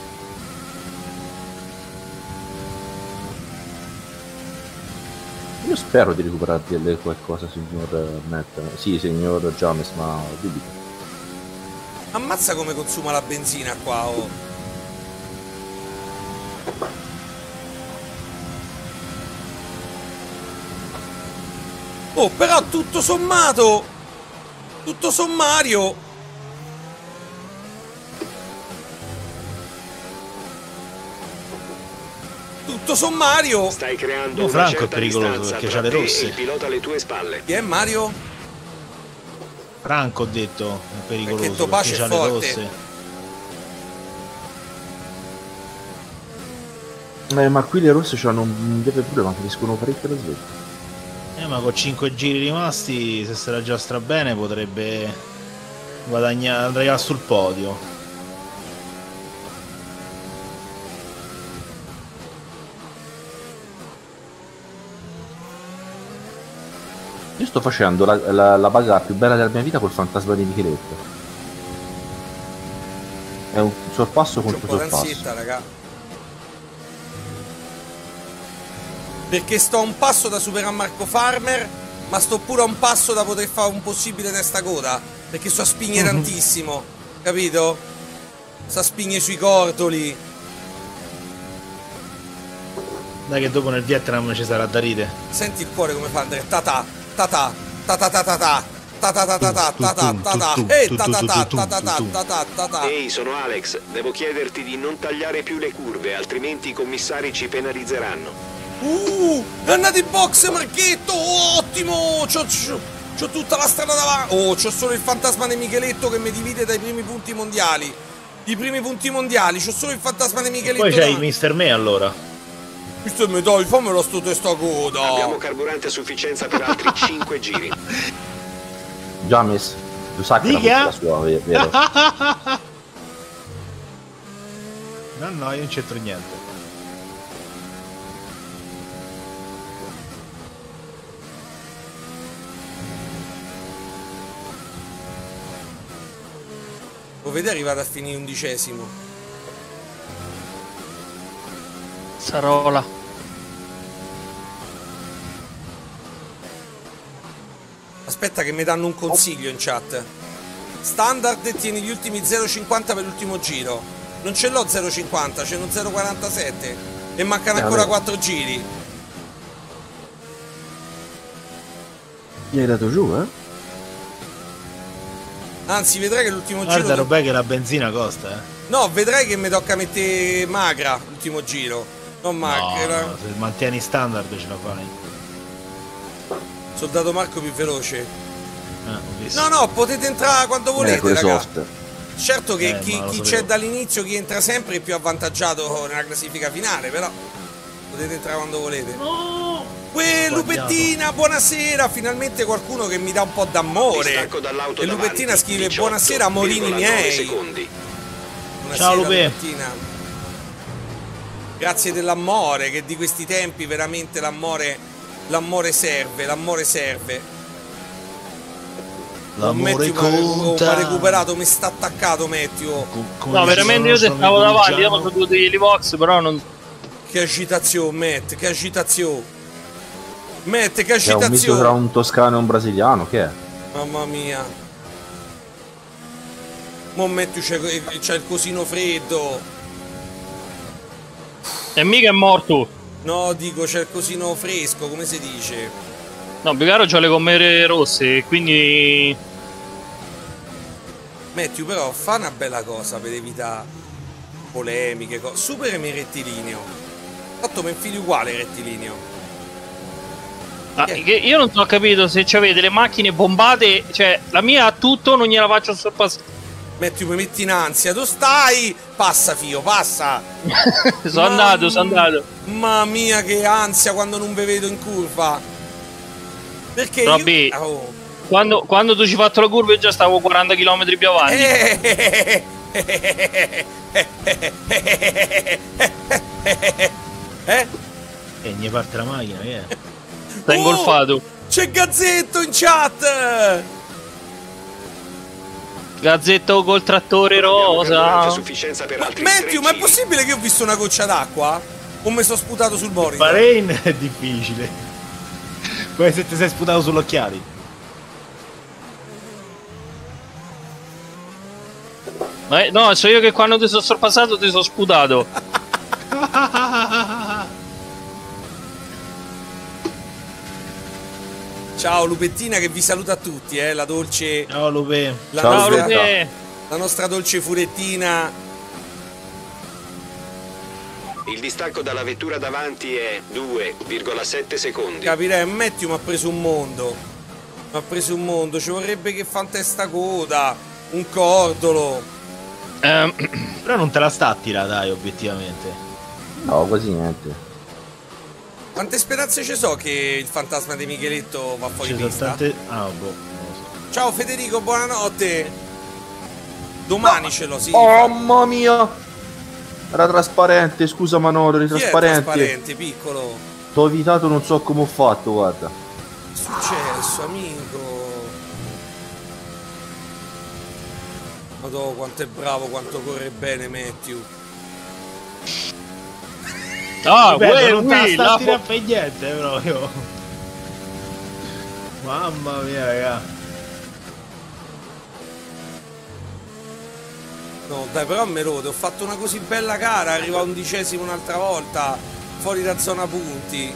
Speaker 6: Io spero di recuperare qualcosa, signor Matt. Sì, signor James, ma dubito.
Speaker 2: Ammazza come consuma la benzina qua, oh. Oh, però tutto sommato, tutto sommario, tutto sommario.
Speaker 5: Stai creando
Speaker 3: No,
Speaker 5: una
Speaker 3: Franco è
Speaker 5: certa
Speaker 3: pericoloso
Speaker 5: distanza
Speaker 3: perché
Speaker 5: tra
Speaker 3: c'ha le
Speaker 5: te e
Speaker 3: rosse.
Speaker 5: il pilota alle tue spalle.
Speaker 2: Chi è Mario?
Speaker 3: Franco, ho detto, è pericoloso
Speaker 2: Perché Topace
Speaker 3: perché
Speaker 2: è
Speaker 3: c'ha le
Speaker 2: forte.
Speaker 3: rosse.
Speaker 6: Ma qui le rosse c'hanno un deve pure, ma finiscono parecchio la sveglia.
Speaker 3: Ma con 5 giri rimasti, se sarà già strabene, potrebbe guadagnare, andrà sul podio.
Speaker 6: Io sto facendo la bagarre più bella della mia vita col fantasma di Micheletto. È un sorpasso
Speaker 2: C'ho un
Speaker 6: contro
Speaker 2: po'
Speaker 6: sorpasso.
Speaker 2: d'ansietta, raga. Perché sto a un passo da superare Marco Farmer, ma sto pure a un passo da poter fare un possibile testa coda. Perché sto a spigne tantissimo, capito? Sto a spigne sui cordoli.
Speaker 3: Dai che dopo nel Vietnam ci sarà da ridere.
Speaker 2: Senti il cuore come fa Andrea. Ta-ta, ta-ta, ta-ta-ta-ta-ta. Ta-ta-ta-ta-ta-ta-ta-ta. E ta-ta-ta-ta-ta-ta-ta-ta-ta.
Speaker 5: Ehi, sono Alex. Devo chiederti di non tagliare più le curve, altrimenti i commissari ci penalizzeranno.
Speaker 2: È andato in box Marchetto, ottimo, c'ho tutta la strada davanti. Oh, c'ho solo il fantasma di Micheletto che mi divide dai primi punti mondiali. I primi punti mondiali, c'ho solo il fantasma di Micheletto.
Speaker 3: Poi c'hai
Speaker 2: davanti.
Speaker 3: Mr. Me allora.
Speaker 2: Mister Me, dai, fammelo sto testa coda.
Speaker 5: Abbiamo carburante a sufficienza per altri 5 giri.
Speaker 6: James, tu sai che
Speaker 3: Dica?
Speaker 6: la sua, vero?
Speaker 3: No, io non c'entro niente.
Speaker 2: Lo vedi arrivato a finire 11°.
Speaker 1: Sarola.
Speaker 2: Aspetta che mi danno un consiglio in chat. Standard tieni gli ultimi 0,50 per l'ultimo giro. Non ce l'ho 0,50, ce n'ho 0,47. E mancano ancora 4 giri.
Speaker 6: Gli hai dato giù, eh?
Speaker 2: Anzi, vedrai che l'ultimo
Speaker 3: Guarda,
Speaker 2: giro...
Speaker 3: Robè, che la benzina costa, eh.
Speaker 2: No, vedrai che mi tocca mettere magra l'ultimo giro. Non magra.
Speaker 3: No, se mantieni standard ce la fai.
Speaker 2: Soldato Marco più veloce.
Speaker 3: Ho visto.
Speaker 2: No, potete entrare quando volete,
Speaker 6: quelle
Speaker 2: raga.
Speaker 6: soft.
Speaker 2: Certo che
Speaker 3: ma lo
Speaker 2: chi
Speaker 3: sapevo.
Speaker 2: c'è dall'inizio, chi entra sempre è più avvantaggiato nella classifica finale, però potete entrare quando volete. Uè, Lupettina, buonasera! Finalmente qualcuno che mi dà un po' d'amore.
Speaker 5: Distacco dall'auto
Speaker 2: E Lupettina
Speaker 5: davanti,
Speaker 2: scrive
Speaker 5: 18,9
Speaker 2: buonasera amorini miei.
Speaker 5: secondi.
Speaker 2: Buonasera,
Speaker 3: Ciao, Lupe.
Speaker 2: Lupettina. Grazie dell'amore, che di questi tempi veramente l'amore serve, l'amore serve.
Speaker 3: L'amore
Speaker 2: Matthew mi
Speaker 3: conta.
Speaker 2: ha recuperato, mi sta attaccato Matthew.
Speaker 1: No, veramente io se stavo davanti, io ho fatto due degli box, però non...
Speaker 2: Che agitazione, Matt, che agitazione. Matt, che
Speaker 6: È un misto tra
Speaker 2: agitazione.
Speaker 6: un toscano e un brasiliano, che è?
Speaker 2: Mamma mia. Mo Matthew c'è il cosino freddo.
Speaker 1: E mica è morto.
Speaker 2: No, dico c'è il cosino fresco, come si dice?
Speaker 1: No, più caro c'ho le gomme rosse, quindi...
Speaker 2: Matthew, però fa una bella cosa per evitare polemiche, superami il rettilineo. Fatto mi infili uguale il rettilineo.
Speaker 1: Ah, che io non ho capito se avete le macchine bombate, cioè la mia ha tutto, non gliela faccio sorpassare.
Speaker 2: Matthew, mi metti in ansia, tu stai? Passa, fio, passa.
Speaker 1: sono andato.
Speaker 2: Mamma mia, che ansia quando non vi vedo in curva. Perché
Speaker 1: Robby,
Speaker 2: io... Oh.
Speaker 1: Quando tu ci hai fatto la curva io già stavo 40 km più avanti.
Speaker 3: E ne parte la macchina, che è?
Speaker 1: Sta ingolfato.
Speaker 2: C'è Gazzetto in chat.
Speaker 1: Gazzetto col trattore
Speaker 5: Abbiamo carburante a
Speaker 1: rosa.
Speaker 5: sufficienza per altri
Speaker 2: Matthew,
Speaker 5: 3
Speaker 2: ma è
Speaker 5: giri.
Speaker 2: possibile che ho visto una goccia d'acqua? O mi sono sputato sul monitor?
Speaker 3: Bahrain è difficile. Come se ti sei sputato sull'occhiali.
Speaker 1: No, so io che quando ti sono sorpassato ti sono sputato.
Speaker 2: Ciao Lupettina che vi saluta a tutti, la dolce...
Speaker 3: Ciao Lupe.
Speaker 2: La
Speaker 6: Ciao,
Speaker 2: nostra dolce furettina.
Speaker 5: Il distacco dalla vettura davanti è 2,7 secondi.
Speaker 2: Capirei, Matthew mi ha preso un mondo. Ci vorrebbe che fa un testacoda, un cordolo.
Speaker 3: Però non te la sta a tirare, dai, obiettivamente.
Speaker 6: no, quasi niente.
Speaker 2: Quante speranze ci so che il fantasma di Micheletto va fuori
Speaker 3: Ci sono
Speaker 2: pista?
Speaker 3: tante... Ah, boh, non lo so.
Speaker 2: Ciao Federico, buonanotte. Domani ce l'ho, sì.
Speaker 6: Oh, mamma mia! Era trasparente, scusa Manolo, eri
Speaker 2: Chi è
Speaker 6: trasparente.
Speaker 2: trasparente, piccolo?
Speaker 6: T'ho evitato, non so come ho fatto, guarda.
Speaker 2: Che è successo, amico? Madò, quanto è bravo, quanto corre bene Matthew.
Speaker 1: Ah,
Speaker 3: Bello, non te la
Speaker 1: la
Speaker 3: sta a tirare per niente, proprio. Mamma mia, raga.
Speaker 2: No, dai, però me rode, ho fatto una così bella gara, arriva 11° un'altra volta, fuori da zona punti.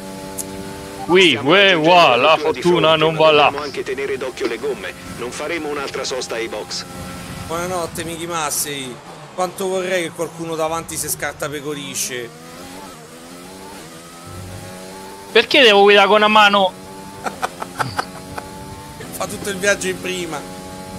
Speaker 1: la fortuna non va là.
Speaker 5: Dobbiamo anche tenere d'occhio le gomme. Non faremo un'altra sosta ai box.
Speaker 2: Buonanotte, Michi Massey. Quanto vorrei che qualcuno davanti si scartapecorisce.
Speaker 1: Perché devo guidare con una mano?
Speaker 2: Fa tutto il viaggio in prima.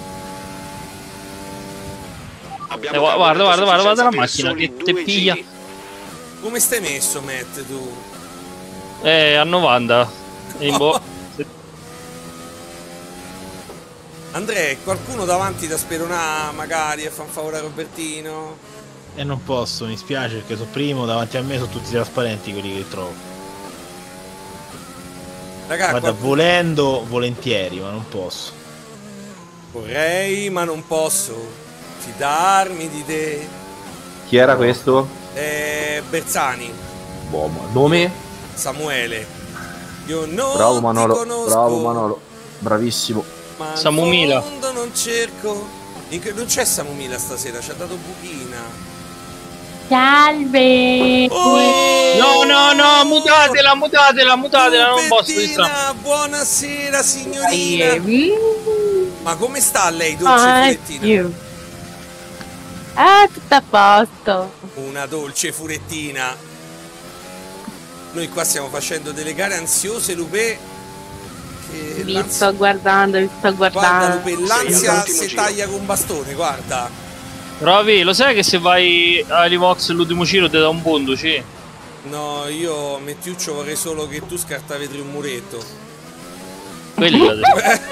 Speaker 1: Guarda la
Speaker 5: per
Speaker 1: macchina
Speaker 5: soli
Speaker 1: che te
Speaker 5: 2
Speaker 1: piglia.
Speaker 5: giri.
Speaker 2: Come stai messo, Matt, tu?
Speaker 1: A 90.
Speaker 2: Andrea, qualcuno davanti da speronare magari e fa un favore a Robertino?
Speaker 3: E non posso, mi spiace perché sono primo, davanti a me sono tutti trasparenti quelli che trovo.
Speaker 2: Raga,
Speaker 3: Guarda, volendo, volentieri, ma non posso.
Speaker 2: vorrei, ma non posso fidarmi di te.
Speaker 6: Chi era questo?
Speaker 2: Bersani,
Speaker 6: Boh, nome?
Speaker 2: Samuele. Io non
Speaker 6: Bravo
Speaker 2: ti
Speaker 6: Manolo,
Speaker 2: conosco,
Speaker 6: bravo Manolo. Bravissimo.
Speaker 2: ma in
Speaker 1: Samumila.
Speaker 2: fondo non cerco. Non c'è Samumila stasera, ci ha dato buchina.
Speaker 7: Salve!
Speaker 1: No, mutatela, non posso distrarre.
Speaker 2: Lupettina, buonasera signorina. Ma come sta lei, dolce furettina?
Speaker 7: Io. Ah, tutto a posto.
Speaker 2: Una dolce furettina. Noi qua stiamo facendo delle gare ansiose, Lupè. Che
Speaker 7: Vi
Speaker 2: l'ansia-
Speaker 7: sto guardando, vi sto
Speaker 2: Guarda,
Speaker 7: guardando.
Speaker 2: Lupè, l'ansia
Speaker 5: all'ultimo
Speaker 2: si
Speaker 5: giro.
Speaker 2: taglia con bastone, guarda.
Speaker 1: Rovi, lo sai che se vai all'Ivox l'ultimo giro ti dà un punto, sì?
Speaker 2: No, io, Mettiuccio, vorrei solo che tu scartavetri un muretto.
Speaker 1: Quelli la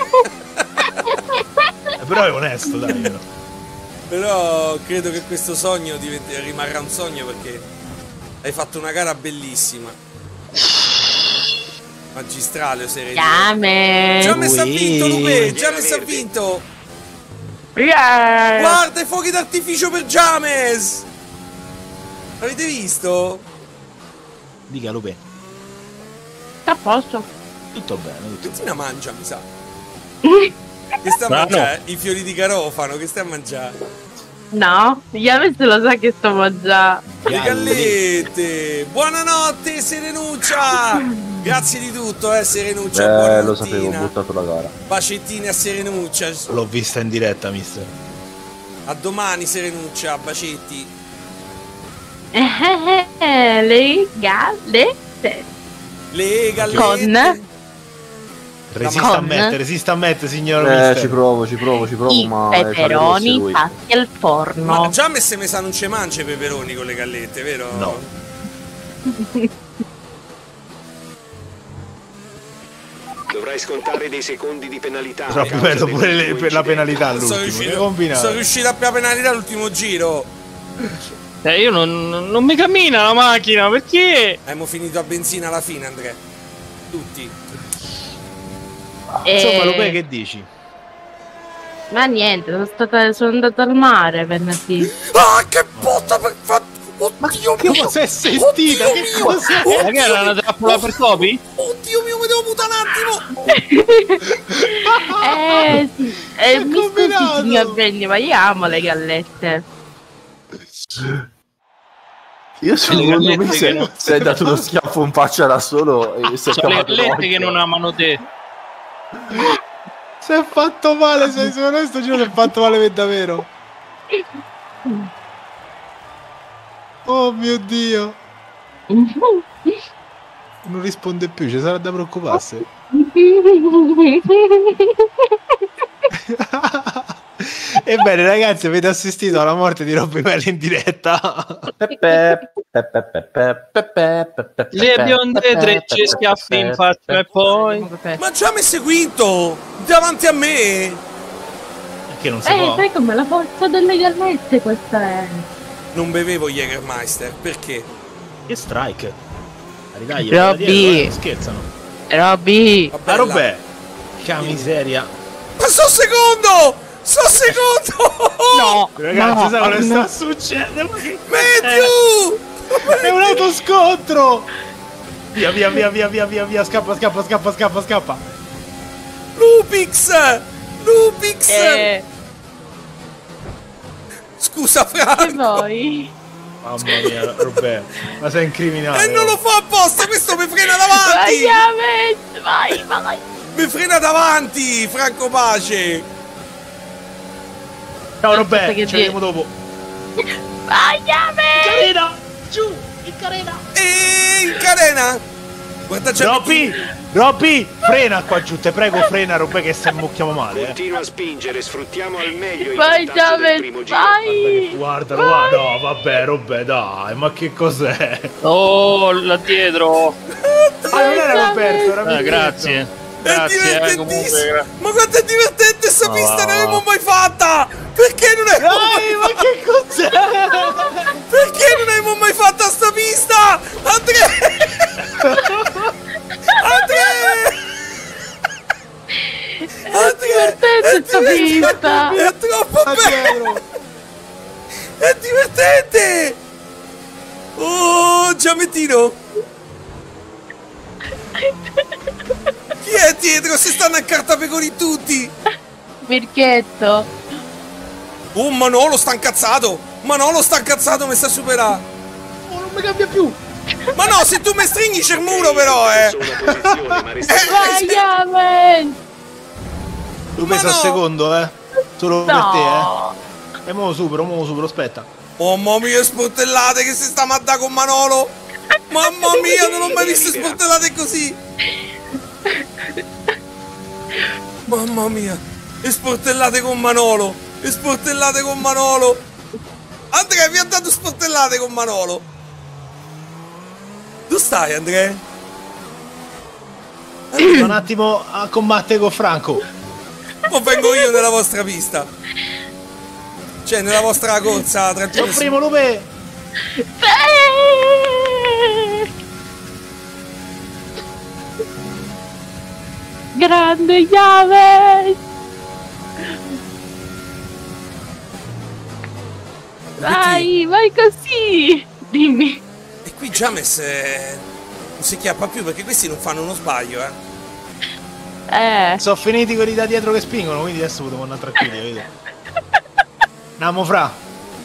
Speaker 3: Però è onesto, dai. Però.
Speaker 2: Però credo che questo sogno rimarrà un sogno perché hai fatto una gara bellissima. Magistrale, oserei dire.
Speaker 7: Chiame.
Speaker 2: Giames ha vinto, Lupè, Giames ha vinto. Guarda i fuochi d'artificio per Giames. Avete visto?
Speaker 3: Dica Lupe.
Speaker 7: A posto.
Speaker 3: Tutto bene, tutto
Speaker 2: Bettina mangia, mi sa. Che sta a
Speaker 1: Ma
Speaker 2: mangiare? I fiori di garofano, che stai a mangiare?
Speaker 7: No, Yames lo sa che sto mangiando.
Speaker 2: Le gallette! Buonanotte Serenuccia! Grazie di tutto, Serenuccia. Buona
Speaker 6: Lo sapevo, ho
Speaker 2: mattina.
Speaker 6: buttato la gara.
Speaker 2: Bacettini a Serenuccia.
Speaker 3: L'ho vista in diretta, mister.
Speaker 2: A domani Serenuccia, bacetti.
Speaker 7: Le gallette.
Speaker 2: Le gallette.
Speaker 7: Con?
Speaker 3: Resista a mettere, signor mister.
Speaker 6: Ci provo,
Speaker 7: I
Speaker 6: ma
Speaker 7: peperoni fatti al forno.
Speaker 2: Ma già Messe mi sa non ci mangia i peperoni con le gallette, vero?
Speaker 3: No.
Speaker 5: Dovrai scontare dei secondi di penalità.
Speaker 3: Troppo
Speaker 5: a causa
Speaker 3: bello
Speaker 5: del
Speaker 3: pure
Speaker 5: tuo
Speaker 3: per la
Speaker 5: incidente.
Speaker 3: penalità
Speaker 2: Sono
Speaker 3: all'ultimo. Che combinato?
Speaker 2: sono riuscito a più penalità all'ultimo giro.
Speaker 1: Io non mi cammina la macchina, perché?
Speaker 2: Abbiamo finito a benzina alla fine, Andrea. Tutti.
Speaker 3: Insomma, Lupe, che dici?
Speaker 7: Ma niente, sono andato al mare venerdì.
Speaker 2: Ah, che botta per Oddio
Speaker 3: Che
Speaker 2: mio!
Speaker 3: cosa è sentita?
Speaker 2: Oddio
Speaker 3: Che
Speaker 2: mio!
Speaker 3: cos'è?
Speaker 2: Oddio
Speaker 1: Che era una trappola per topi?
Speaker 2: Oddio mio, mi devo mutare un attimo!
Speaker 7: Sì. Mi scusi signor Brenni, ma io amo le gallette.
Speaker 6: Io secondo me
Speaker 1: gallette che non-
Speaker 6: si è dato uno schiaffo in faccia da solo e si è
Speaker 1: Sono le
Speaker 6: cavato
Speaker 1: gallette
Speaker 6: l'occhio.
Speaker 1: che non amano te.
Speaker 3: Si è fatto male, se sono onesto, giro si è fatto male per davvero. Oh mio Dio. Non risponde più, ci sarà da preoccuparsi. Ebbene ragazzi, avete assistito alla morte di Robby Melli in diretta.
Speaker 1: Le bionde trecce schiaffi in faccia e poi...
Speaker 2: Ma già mi hai seguito davanti a me.
Speaker 3: Che non si può.
Speaker 7: sai come la forza delle gallette questa è.
Speaker 2: Non bevevo Jägermeister, perché?
Speaker 3: Che strike. Dai,
Speaker 7: Robby.
Speaker 3: scherzano.
Speaker 7: Robby.
Speaker 3: Ma Robè, che miseria.
Speaker 2: Ma sto secondo! Sto secondo!
Speaker 7: No.
Speaker 3: Ragazzi,
Speaker 7: no,
Speaker 3: sai cosa
Speaker 7: no.
Speaker 3: sta succedendo?
Speaker 2: Matthew!
Speaker 3: È un autoscontro! Via, via, via, via, via, via, via, scappa, scappa, scappa, scappa, scappa.
Speaker 2: Lupix! Lupix! Scusa,
Speaker 7: E
Speaker 2: Franco!
Speaker 7: voi?
Speaker 3: Mamma mia, Robè, ma sei un criminale.
Speaker 2: E non lo fa apposta, questo mi frena davanti!
Speaker 7: Vai, vai.
Speaker 2: Mi frena davanti, Franco Pace!
Speaker 3: Ciao Robè,
Speaker 7: Aspetta che
Speaker 3: ci vediamo dopo.
Speaker 7: Vai,
Speaker 3: Carena, giù, in carena.
Speaker 2: E in carena! Guarda già
Speaker 3: Robby, frena qua giù, te prego, frena Robè che se mucchiamo male.
Speaker 5: Continua a spingere, sfruttiamo al meglio il
Speaker 7: Vai,
Speaker 5: vantaggio del
Speaker 7: Giamet,
Speaker 5: primo giro.
Speaker 7: vai.
Speaker 3: Guardalo, guarda, no, vabbè, Robè, dai, ma che cos'è?
Speaker 1: Oh, là dietro.
Speaker 3: Ah, non era Roberto, era Mirko.
Speaker 1: Grazie.
Speaker 2: È
Speaker 1: Grazie,
Speaker 2: divertentissimo!
Speaker 1: comunque.
Speaker 2: Ma quanto è divertente sta
Speaker 3: Ma
Speaker 2: pista,
Speaker 3: va,
Speaker 2: non l'avevo
Speaker 3: va.
Speaker 2: mai fatta! Perché non avevo
Speaker 3: Dai, ma che cos'è?
Speaker 2: Perché non avevo mai fatta sta pista? Andrea! Andrea!
Speaker 7: divertente sta pista.
Speaker 2: È troppo bello! È divertente! Oh, Giamettino! Chi è dietro? Si stanno a cartapecori tutti!
Speaker 7: Mirchetto.
Speaker 2: Oh, Manolo sta incazzato! Manolo sta incazzato, mi sta superando!
Speaker 3: Oh, non mi cambia più.
Speaker 2: Ma no, se tu mi stringi c'è il muro però,
Speaker 5: Sono posizione, ma resta
Speaker 7: Vai, Jamet.
Speaker 3: Tu
Speaker 2: Ma
Speaker 3: pesa
Speaker 2: no.
Speaker 3: al secondo, solo per
Speaker 7: No.
Speaker 3: te, E mo supero, aspetta.
Speaker 2: Mamma mia, sportellate che si sta matta con Manolo! Mamma mia, non ho mai visto sportellate così! Mamma mia! E sportellate con Manolo! E sportellate con Manolo! Andrea, vi ha dato sportellate con Manolo! Dove stai, Andrea?
Speaker 3: Un attimo a combattere con Franco.
Speaker 2: O vengo io nella vostra pista? Cioè, nella vostra corsa tra
Speaker 3: Sono primo, Lupe.
Speaker 7: Grande Jamet. Vai, vai così. Dimmi.
Speaker 2: E qui James non si chiappa più perché questi non fanno uno sbaglio,
Speaker 3: Sono finiti quelli da dietro che spingono, quindi adesso potevo andare tranquilli, vedi? Andiamo fra.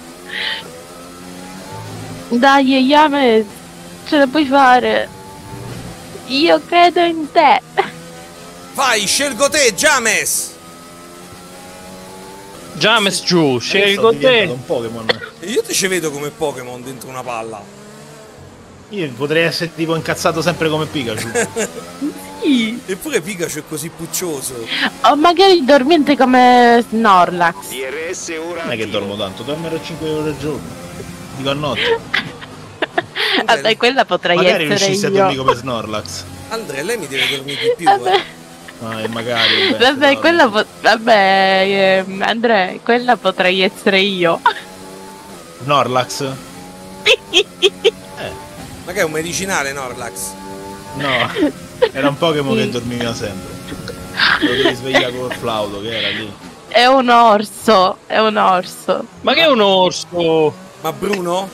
Speaker 7: Dai, Jamet. Ce la puoi fare. Io credo in te.
Speaker 2: Vai, scelgo te, James!
Speaker 1: James giù, scelgo
Speaker 3: Adesso è diventato
Speaker 1: te.
Speaker 3: un Pokémon.
Speaker 2: E io ti ci vedo come Pokémon dentro una palla.
Speaker 3: Io potrei essere tipo incazzato sempre come Pikachu.
Speaker 7: Sì.
Speaker 2: Eppure Pikachu è così puccioso.
Speaker 7: O magari dormiente come Snorlax.
Speaker 5: DRS ora
Speaker 3: Non è che
Speaker 5: attivo.
Speaker 3: dormo tanto, dormerò 5 ore al giorno. Dico a notte.
Speaker 7: Vabbè, quella potrei
Speaker 3: Magari
Speaker 7: essere
Speaker 3: riuscissi a
Speaker 7: io.
Speaker 3: dormire come Snorlax.
Speaker 2: Andrea, lei mi deve dormire di più,
Speaker 7: Vabbè,
Speaker 3: Magari.
Speaker 7: vabbè, quella vabbè, Andrea, quella potrei essere io.
Speaker 3: Snorlax?
Speaker 2: Ma che è un medicinale, Norlax?
Speaker 3: No, era un Pokémon che dormiva sempre. Lo devi svegliare col flauto che era lì.
Speaker 7: È un orso, è un orso.
Speaker 1: Ma che è un orso?
Speaker 2: Ma Bruno?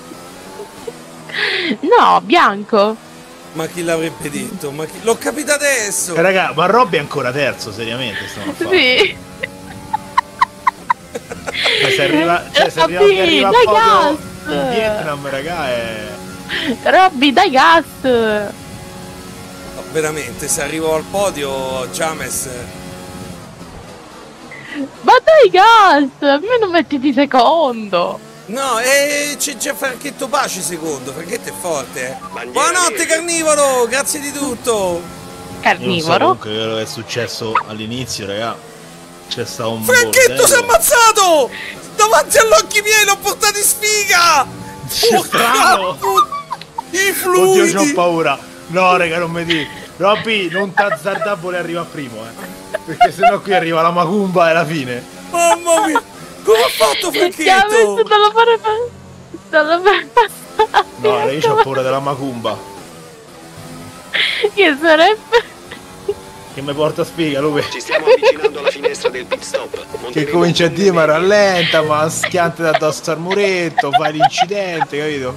Speaker 7: No, bianco.
Speaker 2: Ma chi l'avrebbe detto? Ma chi... L'ho capito adesso!
Speaker 3: Raga, ma Robby è ancora terzo, seriamente stiamo a fare.
Speaker 7: Sì.
Speaker 3: Cioè, se arriva,
Speaker 7: Robby,
Speaker 3: se arriva a
Speaker 7: dai
Speaker 3: podio,
Speaker 7: gas.
Speaker 3: In Vietnam, raga, è...
Speaker 7: Robby, dai gas!
Speaker 2: No, veramente, se arrivo al podio, James...
Speaker 7: Ma dai gas! A me non mettiti secondo!
Speaker 2: No, c'è Franchetto Pace secondo, Franchetto è forte, eh.
Speaker 5: Bandiera
Speaker 2: Buonanotte
Speaker 5: verde.
Speaker 2: carnivoro, grazie di tutto.
Speaker 3: Io non so
Speaker 7: Carnivoro?
Speaker 3: comunque quello che è successo all'inizio, raga. C'è stato un
Speaker 2: Franchetto si è
Speaker 3: bordello.
Speaker 2: ammazzato! Davanti all'occhi miei l'ho portato in sfiga!
Speaker 3: Strano!
Speaker 2: I
Speaker 3: Oddio, c'ho
Speaker 2: fluidi!
Speaker 3: paura. No, raga, non mi dici. Robby, non t'azzardare a voler arrivare primo, perché sennò qui arriva la macumba e la fine.
Speaker 2: Mamma mia! Come ha fatto
Speaker 7: James,
Speaker 2: Franchetto?
Speaker 7: non lo fare passare!
Speaker 3: No, raga, io ho paura della macumba.
Speaker 7: Che sarebbe?
Speaker 3: Che mi porta a spiega, lui.
Speaker 5: Ci stiamo avvicinando alla finestra del pit stop.
Speaker 3: Che
Speaker 5: Monteremo
Speaker 3: comincia a
Speaker 5: un
Speaker 3: dire ma
Speaker 5: tunnel
Speaker 3: rallenta, ma schiante da addosso al muretto, fai l'incidente, capito?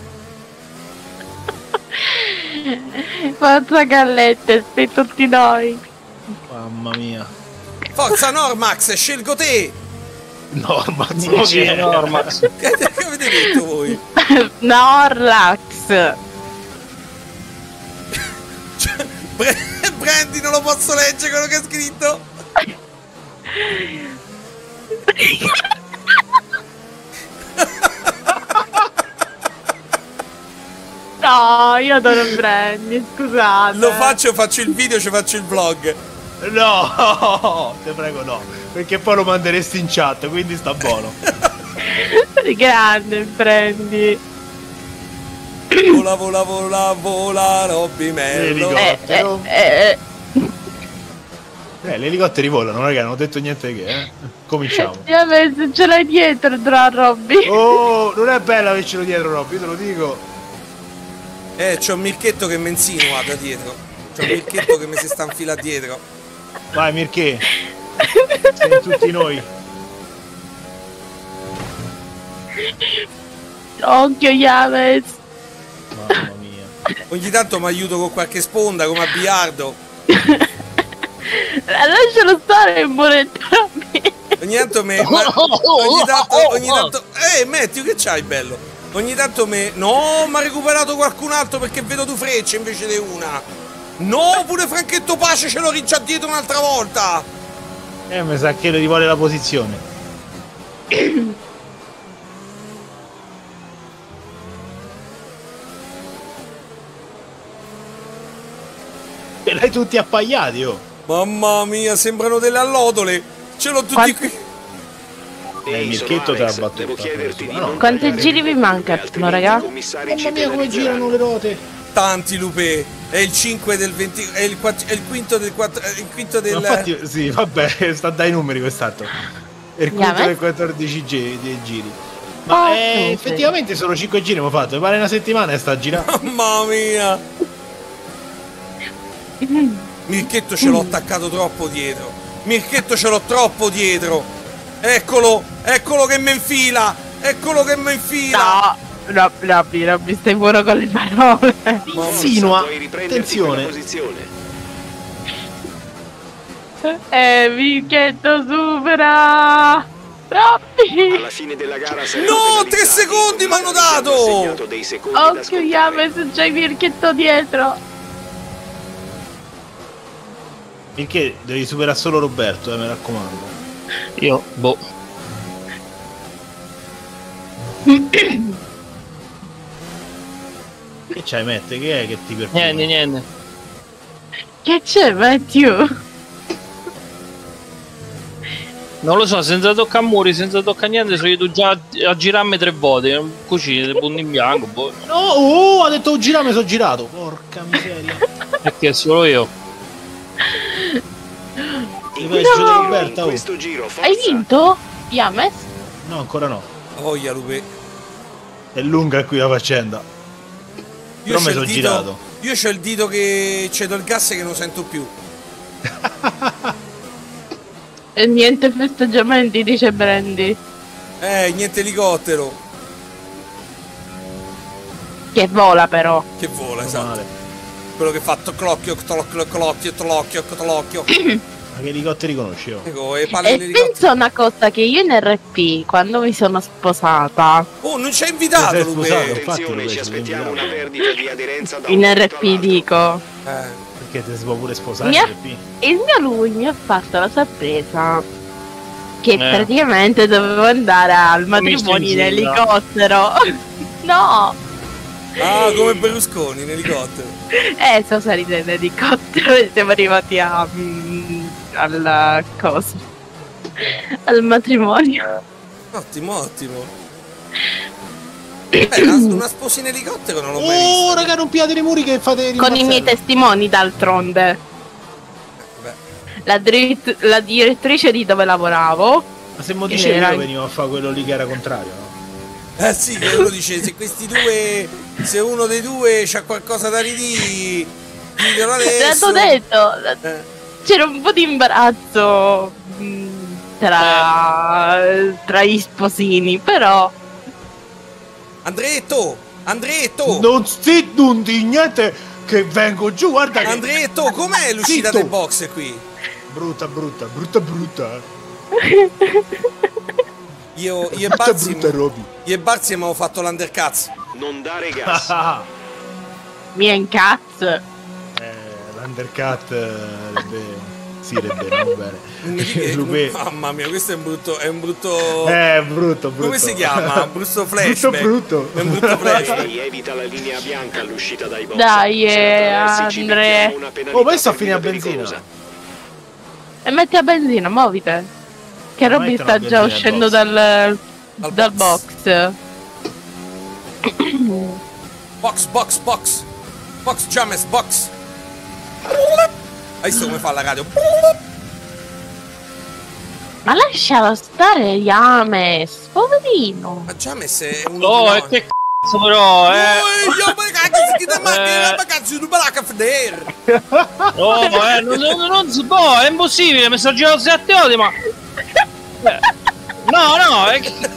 Speaker 7: Forza Gallette, stai tutti noi!
Speaker 3: Mamma mia.
Speaker 2: Forza Normax, scelgo te!
Speaker 3: Norma,
Speaker 1: Sì, Normax.
Speaker 2: Che avete detto voi?
Speaker 7: Norlax!
Speaker 2: Brandy, non lo posso leggere quello che ha scritto!
Speaker 7: No, io adoro Brandy, scusate.
Speaker 2: Lo faccio il video, ci faccio il vlog.
Speaker 3: No, te prego no, perché poi lo manderesti in chat, quindi sta buono.
Speaker 7: Grande Brandy.
Speaker 2: Vola, vola, vola, vola, Robby Mello.
Speaker 3: Elicottero. Gli elicotteri volano, raga, non ho detto niente di che, Cominciamo.
Speaker 7: Se ce l'hai dietro, tra Robby.
Speaker 3: Oh, non è bella avercelo dietro, Robby, io te lo dico.
Speaker 2: C'ho un Mirchetto che mi insinua da dietro. C'ho un Mirchetto che mi si sta infilando dietro.
Speaker 3: Vai, Mirché. Sei tutti noi.
Speaker 7: Occhio, James.
Speaker 3: Mamma mia.
Speaker 2: Ogni tanto mi aiuto con qualche sponda, come a biliardo.
Speaker 7: Lascialo stare il muretto, Robby.
Speaker 2: Ogni tanto ogni tanto Matthew, che c'hai bello? Ogni tanto no, mi ha recuperato qualcun altro perché vedo due frecce invece di una. No, pure Franchetto Pace ce l'ho rincia dietro un'altra volta.
Speaker 3: Mi sa che gli vuole la posizione. E l'hai tutti appaiati, oh.
Speaker 2: Mamma mia, sembrano delle allodole. Ce l'ho tutti qui.
Speaker 5: Ehi,
Speaker 3: il
Speaker 5: sono
Speaker 3: Mirchetto te l'ha
Speaker 5: Alex.
Speaker 3: battuta.
Speaker 5: Devo chiederti di
Speaker 3: No.
Speaker 5: non
Speaker 7: Quanti
Speaker 5: tagliare
Speaker 7: giri vi
Speaker 5: più
Speaker 7: mancano,
Speaker 5: altrimenti
Speaker 7: raga?
Speaker 5: i commissari ci
Speaker 3: Mamma mia, come girano
Speaker 5: penalizzeranno.
Speaker 3: le ruote.
Speaker 2: Tanti Lupe. È il 5 del 20. È il quinto del 4. Il quinto del.
Speaker 3: Ma infatti, sì, vabbè, sta dai numeri quest'altro. È il quinto
Speaker 7: Andiamo,
Speaker 3: del 14 dei giri. Ma
Speaker 7: Oh, sì.
Speaker 3: effettivamente sono 5 giri mi ho fatto, mi pare una settimana e sta a girare.
Speaker 2: Mamma mia. Mirchetto ce l'ho attaccato troppo dietro. Mirchetto ce l'ho troppo dietro. Eccolo, eccolo che mi infila. Eccolo che mi infila.
Speaker 7: No, Robby, stai buono con le parole.
Speaker 3: Insinua,
Speaker 5: Puoi riprenderti quella
Speaker 3: attenzione.
Speaker 5: posizione.
Speaker 7: Mirchetto supera. Robby.
Speaker 5: Alla fine della gara saranno
Speaker 2: No,
Speaker 5: penalizzati
Speaker 2: 3 secondi
Speaker 5: i
Speaker 2: mi hanno
Speaker 5: commissari che
Speaker 2: dato!
Speaker 5: assegnato dei secondi da
Speaker 7: Occhio,
Speaker 5: scontare.
Speaker 7: James, c'hai Mirchetto dietro.
Speaker 3: Perché devi superare solo Roberto, mi raccomando.
Speaker 1: Io, boh.
Speaker 3: Che c'hai, Mette? Che è che ti perpone?
Speaker 1: Niente.
Speaker 7: Che c'è, Matthew?
Speaker 1: Non lo so, senza toccare muri, senza toccare niente, sono io già a girarmi 3 volte. Così, punto in bianco, boh.
Speaker 3: No, oh, ha detto girame, sono girato. Porca miseria.
Speaker 1: Perché solo io.
Speaker 5: In
Speaker 3: No!
Speaker 5: questo giro,
Speaker 3: Roberta, oh.
Speaker 5: forza.
Speaker 7: Hai vinto? James?
Speaker 3: No, ancora no.
Speaker 2: Oia Lupe.
Speaker 3: È lunga qui la faccenda. Però mi
Speaker 2: c'ho il
Speaker 3: sono
Speaker 2: dito-
Speaker 3: girato.
Speaker 2: Io c'ho il dito che cedo il gas e che non sento più.
Speaker 7: E niente festeggiamenti, dice Brandy.
Speaker 2: Niente elicottero.
Speaker 7: Che vola però.
Speaker 2: Che vola, esatto.
Speaker 3: Male.
Speaker 2: Quello che fa toclocchio, tolocchio, tolocchio, tolocchio.
Speaker 3: Ma che elicotteri conosci? Oh?
Speaker 2: Ecco, e palle
Speaker 7: E
Speaker 2: l'elicottero.
Speaker 7: penso una cosa, che io in RP, quando mi sono sposata,
Speaker 2: Oh, non ci ha invitato,
Speaker 3: Sei
Speaker 2: Lupe.
Speaker 3: sposato? Infatti,
Speaker 5: Attenzione,
Speaker 3: Lupe,
Speaker 5: ci
Speaker 3: ci
Speaker 5: aspettiamo
Speaker 3: devi
Speaker 5: una perdita di aderenza da un
Speaker 7: in
Speaker 5: momento
Speaker 7: RP
Speaker 5: all'altro.
Speaker 7: dico,
Speaker 3: Perché ti si può pure sposare
Speaker 7: Mi ha-
Speaker 3: in RP?
Speaker 7: il mio lui mi ha fatto la sorpresa che
Speaker 1: praticamente
Speaker 7: dovevo andare al matrimonio in
Speaker 1: in giro.
Speaker 7: elicottero. No!
Speaker 2: Ah, come Berlusconi in elicottero.
Speaker 7: Sono salita in elicottero e siamo arrivati al cosa? Al matrimonio.
Speaker 2: Ottimo, ottimo. Una sposa in elicottero non l'ho mai
Speaker 3: Oh,
Speaker 2: vista.
Speaker 3: raga, non piate i muri che fate
Speaker 7: Con i miei testimoni, d'altronde.
Speaker 2: Beh,
Speaker 7: La direttrice di dove lavoravo.
Speaker 3: Ma se mo dicevi
Speaker 7: Era-
Speaker 3: io venivo a fare quello lì che era contrario, no?
Speaker 2: sì, che uno dice, se questi due, se uno dei due c'ha qualcosa da ridire, diglielo adesso.
Speaker 7: L'ho detto,
Speaker 2: Eh,
Speaker 7: c'era un po' di imbarazzo tra gli sposini, però
Speaker 2: Andretto!
Speaker 3: Non di niente che vengo giù, guarda che...
Speaker 2: Andretto, com'è l'uscita
Speaker 3: Zitto.
Speaker 2: del box qui?
Speaker 3: Brutta.
Speaker 2: Io e Barzi
Speaker 3: Roby.
Speaker 2: io e Barzi abbiamo fatto l'undercats.
Speaker 5: Non dare gas.
Speaker 7: mi incazzo.
Speaker 3: L'undercut rebbe, non bene. Lupe.
Speaker 2: Mamma mia, questo è un brutto
Speaker 3: Brutto.
Speaker 2: come si chiama? Un brutto flashback.
Speaker 3: Brutto.
Speaker 2: È un brutto flashback.
Speaker 5: Ehi, evita la linea bianca all'uscita dai box.
Speaker 7: Dai,
Speaker 5: Se attraversi, ci
Speaker 7: Andre.
Speaker 5: becchiamo una penalità
Speaker 3: Oh, ma io sto a
Speaker 5: per
Speaker 3: finire a
Speaker 5: via
Speaker 3: benzina.
Speaker 5: pericolosa.
Speaker 7: E metti a benzina, muovite. Che Robby
Speaker 3: mettono
Speaker 7: sta
Speaker 3: a
Speaker 7: già
Speaker 3: benzina
Speaker 7: uscendo
Speaker 3: al
Speaker 7: dal
Speaker 2: box.
Speaker 7: box.
Speaker 2: Box James, box. Hai visto come fa la radio?
Speaker 7: Ma lascialo stare, Yames, poverino.
Speaker 2: Ma James è uno
Speaker 1: Oh,
Speaker 2: di
Speaker 1: e che cazzo però,
Speaker 2: Io ma cazzo si chiama ma cazzo non me la vedere.
Speaker 1: Oh, non si può, è impossibile, mi sono girato 7 ore, ma... No, è che...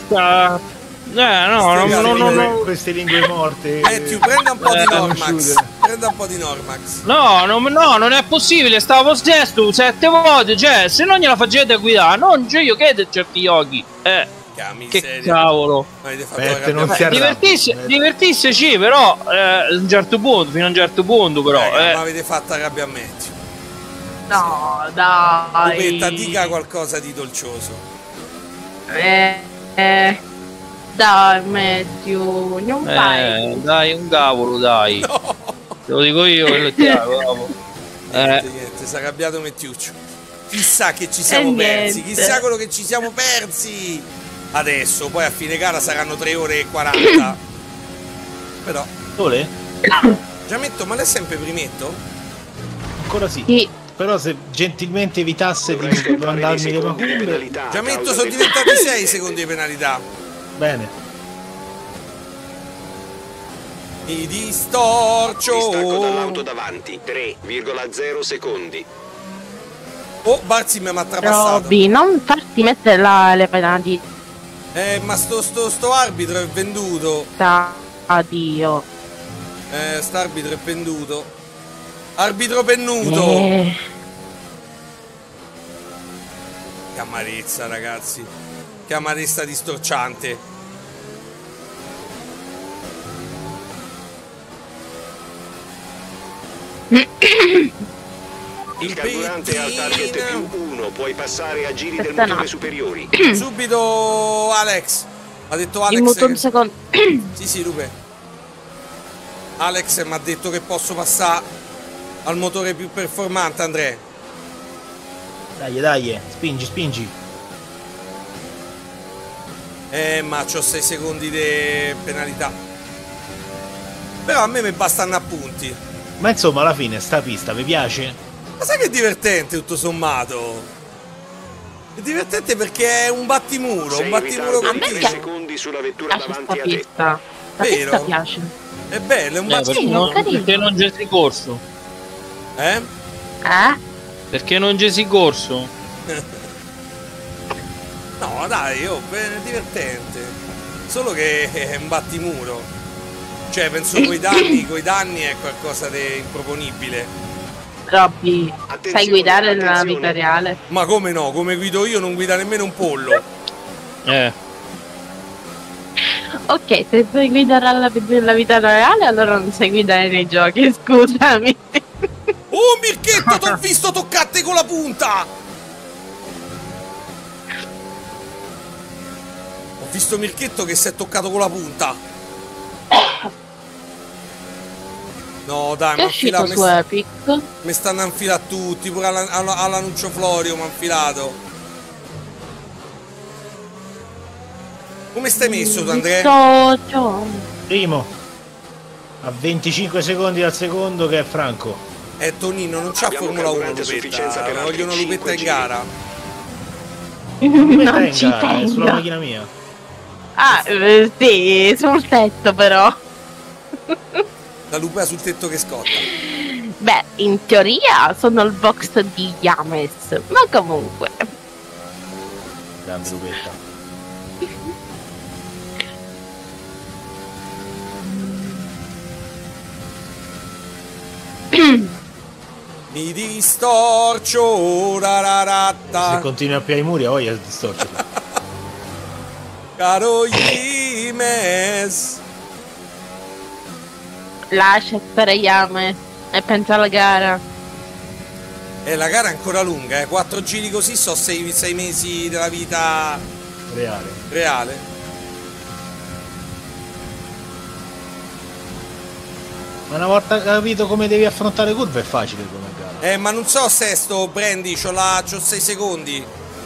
Speaker 1: no.
Speaker 3: Queste lingue morte.
Speaker 2: Matthew, prenda un po' di Normax.
Speaker 3: conosciute.
Speaker 2: Prenda un po' di Normax.
Speaker 1: No, non è possibile, stavo possessto 7 volte, cioè, se non gliela facete guidare, non c'è io che certi yogi. Che cavolo.
Speaker 2: Avete fatto
Speaker 3: Aspetta,
Speaker 2: la
Speaker 3: non si
Speaker 2: rabbia.
Speaker 3: arrabbia.
Speaker 1: Divertisseci, però, a un certo punto, fino a un certo punto, però,
Speaker 2: Ma avete fatto la rabbia a Matthew.
Speaker 7: No, dai.
Speaker 2: Lupetta, dica qualcosa di dolcioso.
Speaker 7: Dai, Matthew, non fai.
Speaker 1: dai, un cavolo, dai. Te lo dico io, quello è chiaro, bravo.
Speaker 2: Niente, si è arrabbiato Mattiuccio. Chissà che ci siamo persi,
Speaker 7: niente.
Speaker 2: chissà quello che ci siamo persi. Adesso, poi a fine gara saranno 3 ore e 40. Però,
Speaker 3: Sole?
Speaker 2: Giametto, ma lei è sempre primetto?
Speaker 3: Ancora sì.
Speaker 7: Sì.
Speaker 3: Però se gentilmente evitasse
Speaker 5: Dovrei
Speaker 3: di
Speaker 5: scontare dei
Speaker 3: mandarmi le
Speaker 5: secondi di
Speaker 3: macumbe.
Speaker 5: penalità a
Speaker 2: Giametto,
Speaker 5: causa
Speaker 2: sono
Speaker 5: del-
Speaker 2: diventati 6 secondi di penalità.
Speaker 3: Bene.
Speaker 2: Mi distorcio.
Speaker 5: Distacco dall'auto davanti. 3,0 secondi.
Speaker 2: Oh, Barzi mi ha trapassato.
Speaker 7: Robby, non farti mettere le penalità.
Speaker 2: Ma sto arbitro è venduto.
Speaker 7: Addio.
Speaker 2: St'arbitro è venduto. Arbitro pennuto. Che amarezza, ragazzi. Che amarezza distorciante.
Speaker 5: Il carburante è al target più 1. Puoi passare a giri del
Speaker 7: Questa no.
Speaker 5: motore superiori.
Speaker 2: Subito Alex. Ha detto Alex.
Speaker 7: Il muto un
Speaker 2: che-
Speaker 7: secondo.
Speaker 2: Sì, Rupe. Alex mi ha detto che posso passare al motore più performante, Andrea.
Speaker 3: Dai, spingi.
Speaker 2: Ma c'ho 6 secondi di penalità. Però a me mi bastano appunti.
Speaker 3: Ma insomma, alla fine, sta pista, vi piace?
Speaker 2: Ma sai che è divertente tutto sommato? È divertente perché è un battimuro,
Speaker 5: Sei
Speaker 2: un
Speaker 5: in
Speaker 2: battimuro
Speaker 5: ritardo di
Speaker 7: A me
Speaker 5: 3
Speaker 2: continuo.
Speaker 5: secondi sulla vettura
Speaker 7: Piace sta
Speaker 5: davanti a te.
Speaker 7: pista. La
Speaker 2: Vero?
Speaker 7: pista piace.
Speaker 2: È bello, è un
Speaker 1: perché
Speaker 2: battimuro.
Speaker 1: perché non c'è si corso?
Speaker 2: Eh?
Speaker 1: Perché non c'è si corso?
Speaker 2: No, dai, è divertente. Solo che è un battimuro. Cioè, penso coi danni è qualcosa di improponibile.
Speaker 7: Robby, sai guidare nella vita reale?
Speaker 2: Ma come no? Come guido io non guida nemmeno un pollo.
Speaker 7: Ok, se sai guidare nella vita reale, allora non sai guidare nei giochi, scusami.
Speaker 2: Oh, Mirchetto, t'ho visto toccate con la punta! Ho visto Mirchetto che si è toccato con la punta. No, dai,
Speaker 7: Che è uscito su Epic?
Speaker 2: Mi stanno a infilare tutti, pure all'annuncio Florio mi ha infilato. Come stai messo, Andrea?
Speaker 3: Primo. A 25 secondi dal secondo che è Franco.
Speaker 2: Tonino, non c'ha Formula 1 Lupetta, vogliono Lupetta in gara.
Speaker 7: Non ci
Speaker 3: è sulla macchina mia.
Speaker 7: Ah, sì, sul tetto però.
Speaker 2: La lupa sul tetto che scotta.
Speaker 7: Beh, in teoria sono il box di Yames, ma comunque.
Speaker 3: Grande Lupetta.
Speaker 2: Mi distorcio rararatta.
Speaker 3: Se continui a piare i muri, voglia di distorcere.
Speaker 2: Caro Yames.
Speaker 7: Lascia stare Yames e pensa alla gara.
Speaker 2: La gara è ancora lunga, 4 giri così so 6 mesi della vita reale.
Speaker 3: Ma una volta capito come devi affrontare curve è facile come gara.
Speaker 2: Ma non so Sesto, Brandy, c'ho 6 secondi.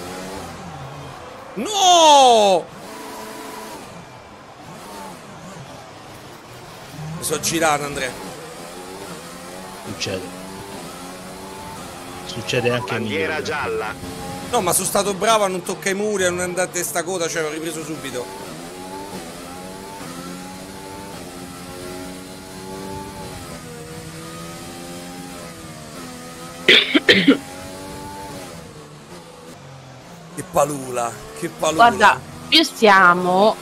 Speaker 2: No! Mi sono girato, Andrea.
Speaker 3: Succede anche a me.
Speaker 5: Bandiera gialla.
Speaker 2: No, ma sono stato bravo a non toccare i muri, a non andare a testa coda, cioè l'ho ripreso subito. Che palula, che palula.
Speaker 7: Guarda, più siamo,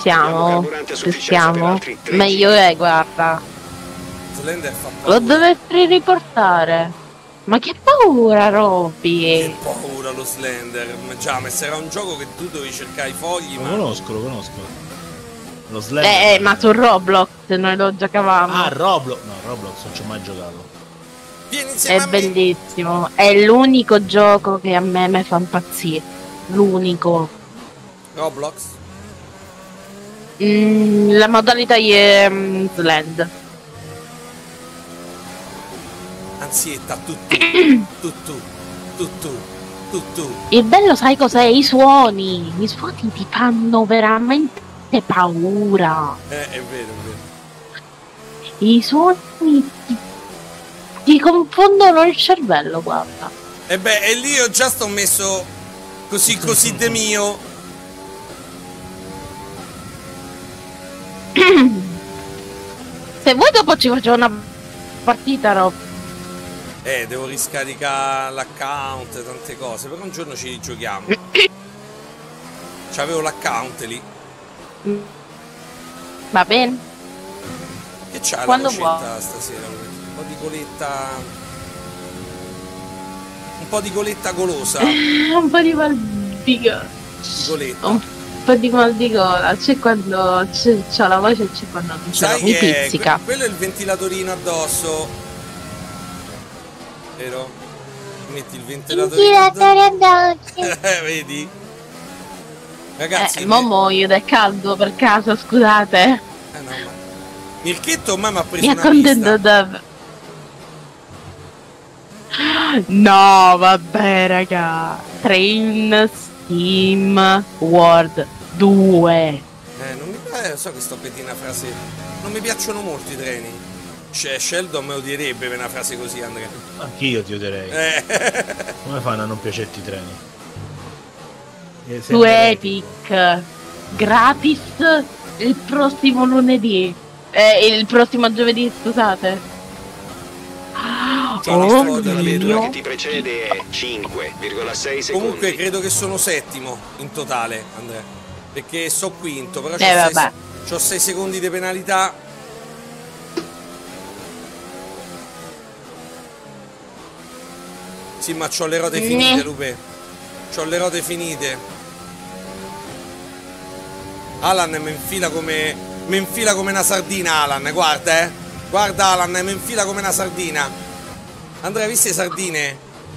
Speaker 7: meglio è, guarda.
Speaker 2: Slender fa paura.
Speaker 7: Lo dovresti riportare. Ma che paura, Robby.
Speaker 2: Che paura lo Slender. Ma se era un gioco che tu dovevi cercare i fogli.
Speaker 3: Lo conosco. Lo Slender.
Speaker 7: Ma su Roblox noi lo giocavamo.
Speaker 3: Ah, Roblox. No, Roblox non ci ho mai giocato.
Speaker 2: Vieni insieme
Speaker 7: è
Speaker 2: a me.
Speaker 7: Bellissimo. È l'unico gioco che a me fa impazzire. L'unico.
Speaker 2: Roblox?
Speaker 7: La modalità è Slend.
Speaker 2: Ansietta, tutto.
Speaker 7: Il bello sai cos'è? I suoni ti fanno veramente paura.
Speaker 2: È vero.
Speaker 7: I suoni ti confondono il cervello, guarda.
Speaker 2: E lì io già sto messo così de mio.
Speaker 7: Se vuoi dopo ci facciamo una partita, Rob.
Speaker 2: Devo riscaricare l'account, tante cose, però un giorno ci rigiochiamo. C'avevo l'account lì.
Speaker 7: Va bene.
Speaker 2: Che c'ha
Speaker 7: quando
Speaker 2: la vocetta stasera? Un po' di goletta golosa.
Speaker 7: Un po' di mal di gola. Un po' di mal di gola. C'è quando c'ho la voce e c'è quando non ce l'ho. Mi pizzica.
Speaker 2: Quello è il ventilatorino addosso. Vero? Metti il ventilatorino addosso. Vedi? Ragazzi,
Speaker 7: mo muoio del caldo per caso, scusate.
Speaker 2: No, ma Mirchetto ormai mi ha preso
Speaker 7: mi
Speaker 2: una pista.
Speaker 7: No, vabbè, raga. Train Steam World 2.
Speaker 2: So che sto per dire una frase. Non mi piacciono molto i treni. Cioè, Sheldon me lo direbbe per una frase così, Andrea.
Speaker 3: Anch'io ti odierei. Come fanno a non piacerti i treni?
Speaker 7: Su Epic gratis il prossimo lunedì. Il prossimo giovedì, scusate.
Speaker 5: Che ti precede è 5,6 secondi.
Speaker 2: Comunque credo che sono settimo in totale, Andrea. Perché so quinto, però c'ho 6 secondi di penalità. Sì, ma c'ho le rote finite, Lupe. C'ho le rote finite. Alan mi infila come una sardina, Alan, guarda, Guarda, Alan, mi infila come una sardina. Andrea, hai visto le sardine?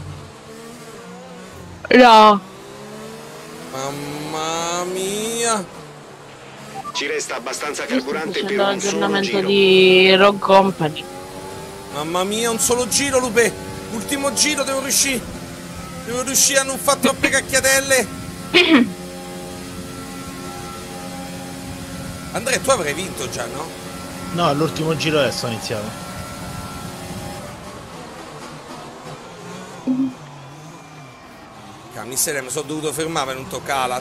Speaker 7: No.
Speaker 2: Mamma mia.
Speaker 5: Ci resta abbastanza carburante per
Speaker 7: un
Speaker 5: solo giro.
Speaker 7: di Rogue Company.
Speaker 2: Mamma mia, un solo giro, Lupe. Ultimo giro, devo riuscire a non fare troppe cacchiatelle. Andrea, tu avrai vinto già, no?
Speaker 3: No, l'ultimo giro adesso ho iniziato.
Speaker 2: Miseria, mi sono dovuto fermare per non toccare Alan.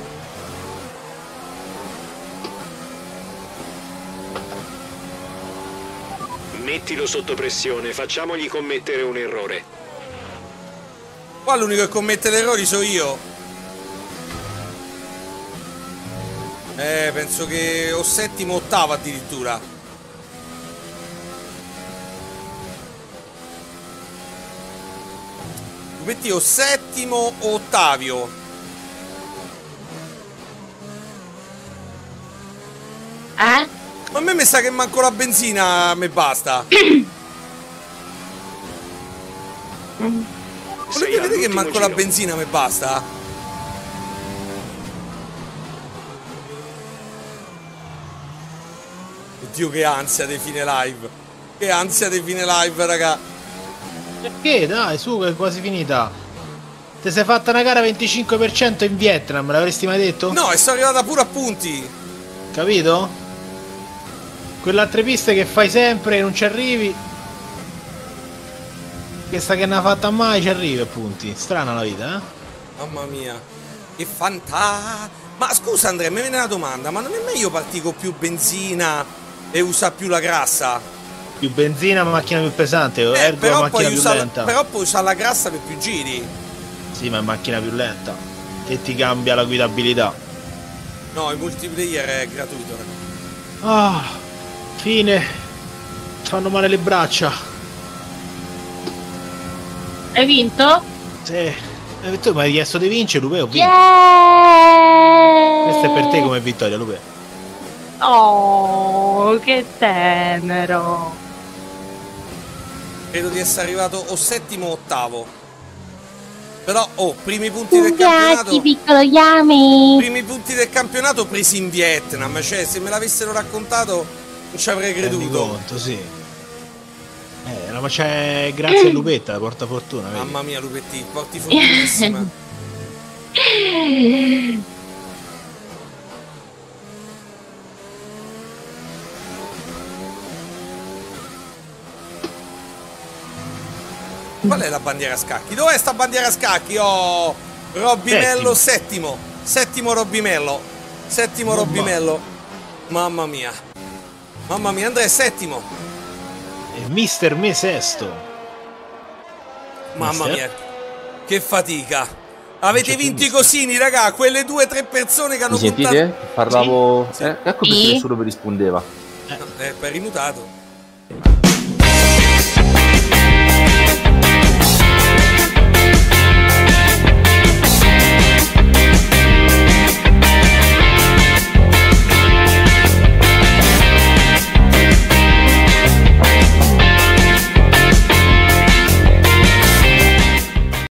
Speaker 5: Mettilo sotto pressione, facciamogli commettere un errore.
Speaker 2: Qua l'unico che commette gli errori sono io. Penso che o settimo o ottavo addirittura. Metti o settimo o ottavio. Ma a me mi sa che manco la benzina a me basta. Volete vedere che manco la benzina a me basta? Oddio, che ansia di fine live. Che ansia di fine live, raga.
Speaker 3: Perché? Dai, su, che è quasi finita. Ti sei fatta una gara 25% in Vietnam, l'avresti mai detto?
Speaker 2: No, e sono arrivata pure a punti.
Speaker 3: Capito? Quell'altre piste che fai sempre e non ci arrivi. Questa che ne ha fatta mai ci arrivi a punti. Strana la vita, eh?
Speaker 2: Mamma mia. Che fantastico. Ma scusa Andrea, mi viene una domanda. Ma non è meglio partire con più benzina e usare più la grassa?
Speaker 3: Più benzina ma macchina più pesante, ergo
Speaker 2: però
Speaker 3: macchina più lenta.
Speaker 2: Però puoi usare la grassa per più giri.
Speaker 3: Sì, ma è macchina più lenta. E ti cambia la guidabilità.
Speaker 2: No, il multiplayer è gratuito.
Speaker 3: Ah, fine. Fanno male le braccia.
Speaker 7: Hai vinto?
Speaker 3: Sì. Tu mi hai chiesto di vincere, Lupe, ho vinto.
Speaker 7: Yeah!
Speaker 3: Questa è per te come vittoria, Lupe.
Speaker 7: Oh, che tenero.
Speaker 2: Credo di essere arrivato o settimo o ottavo. Però, primi punti del campionato.
Speaker 7: Piccolo Yami.
Speaker 2: Primi punti del campionato presi in Vietnam. Cioè, se me l'avessero raccontato, non ci avrei creduto.
Speaker 3: Conto, sì. Ma c'è grazie a Lupetta, porta fortuna. Vedi?
Speaker 2: Mamma mia, Lupetti, porti fortunissima. Qual è la bandiera a scacchi? Dov'è sta bandiera a scacchi? Oh, Robbimello settimo. Settimo Robbimello. Settimo Robbimello. Mamma mia. Mamma mia, Andrea è settimo.
Speaker 3: E Mister Me sesto.
Speaker 2: Mamma mia. Che fatica. Avete vinto i cosini, raga. Quelle 2 o 3 persone che hanno
Speaker 6: puntato. Mi sentite? Parlavo...
Speaker 2: Sì.
Speaker 6: Ecco perché nessuno vi rispondeva.
Speaker 2: No, per rimutato.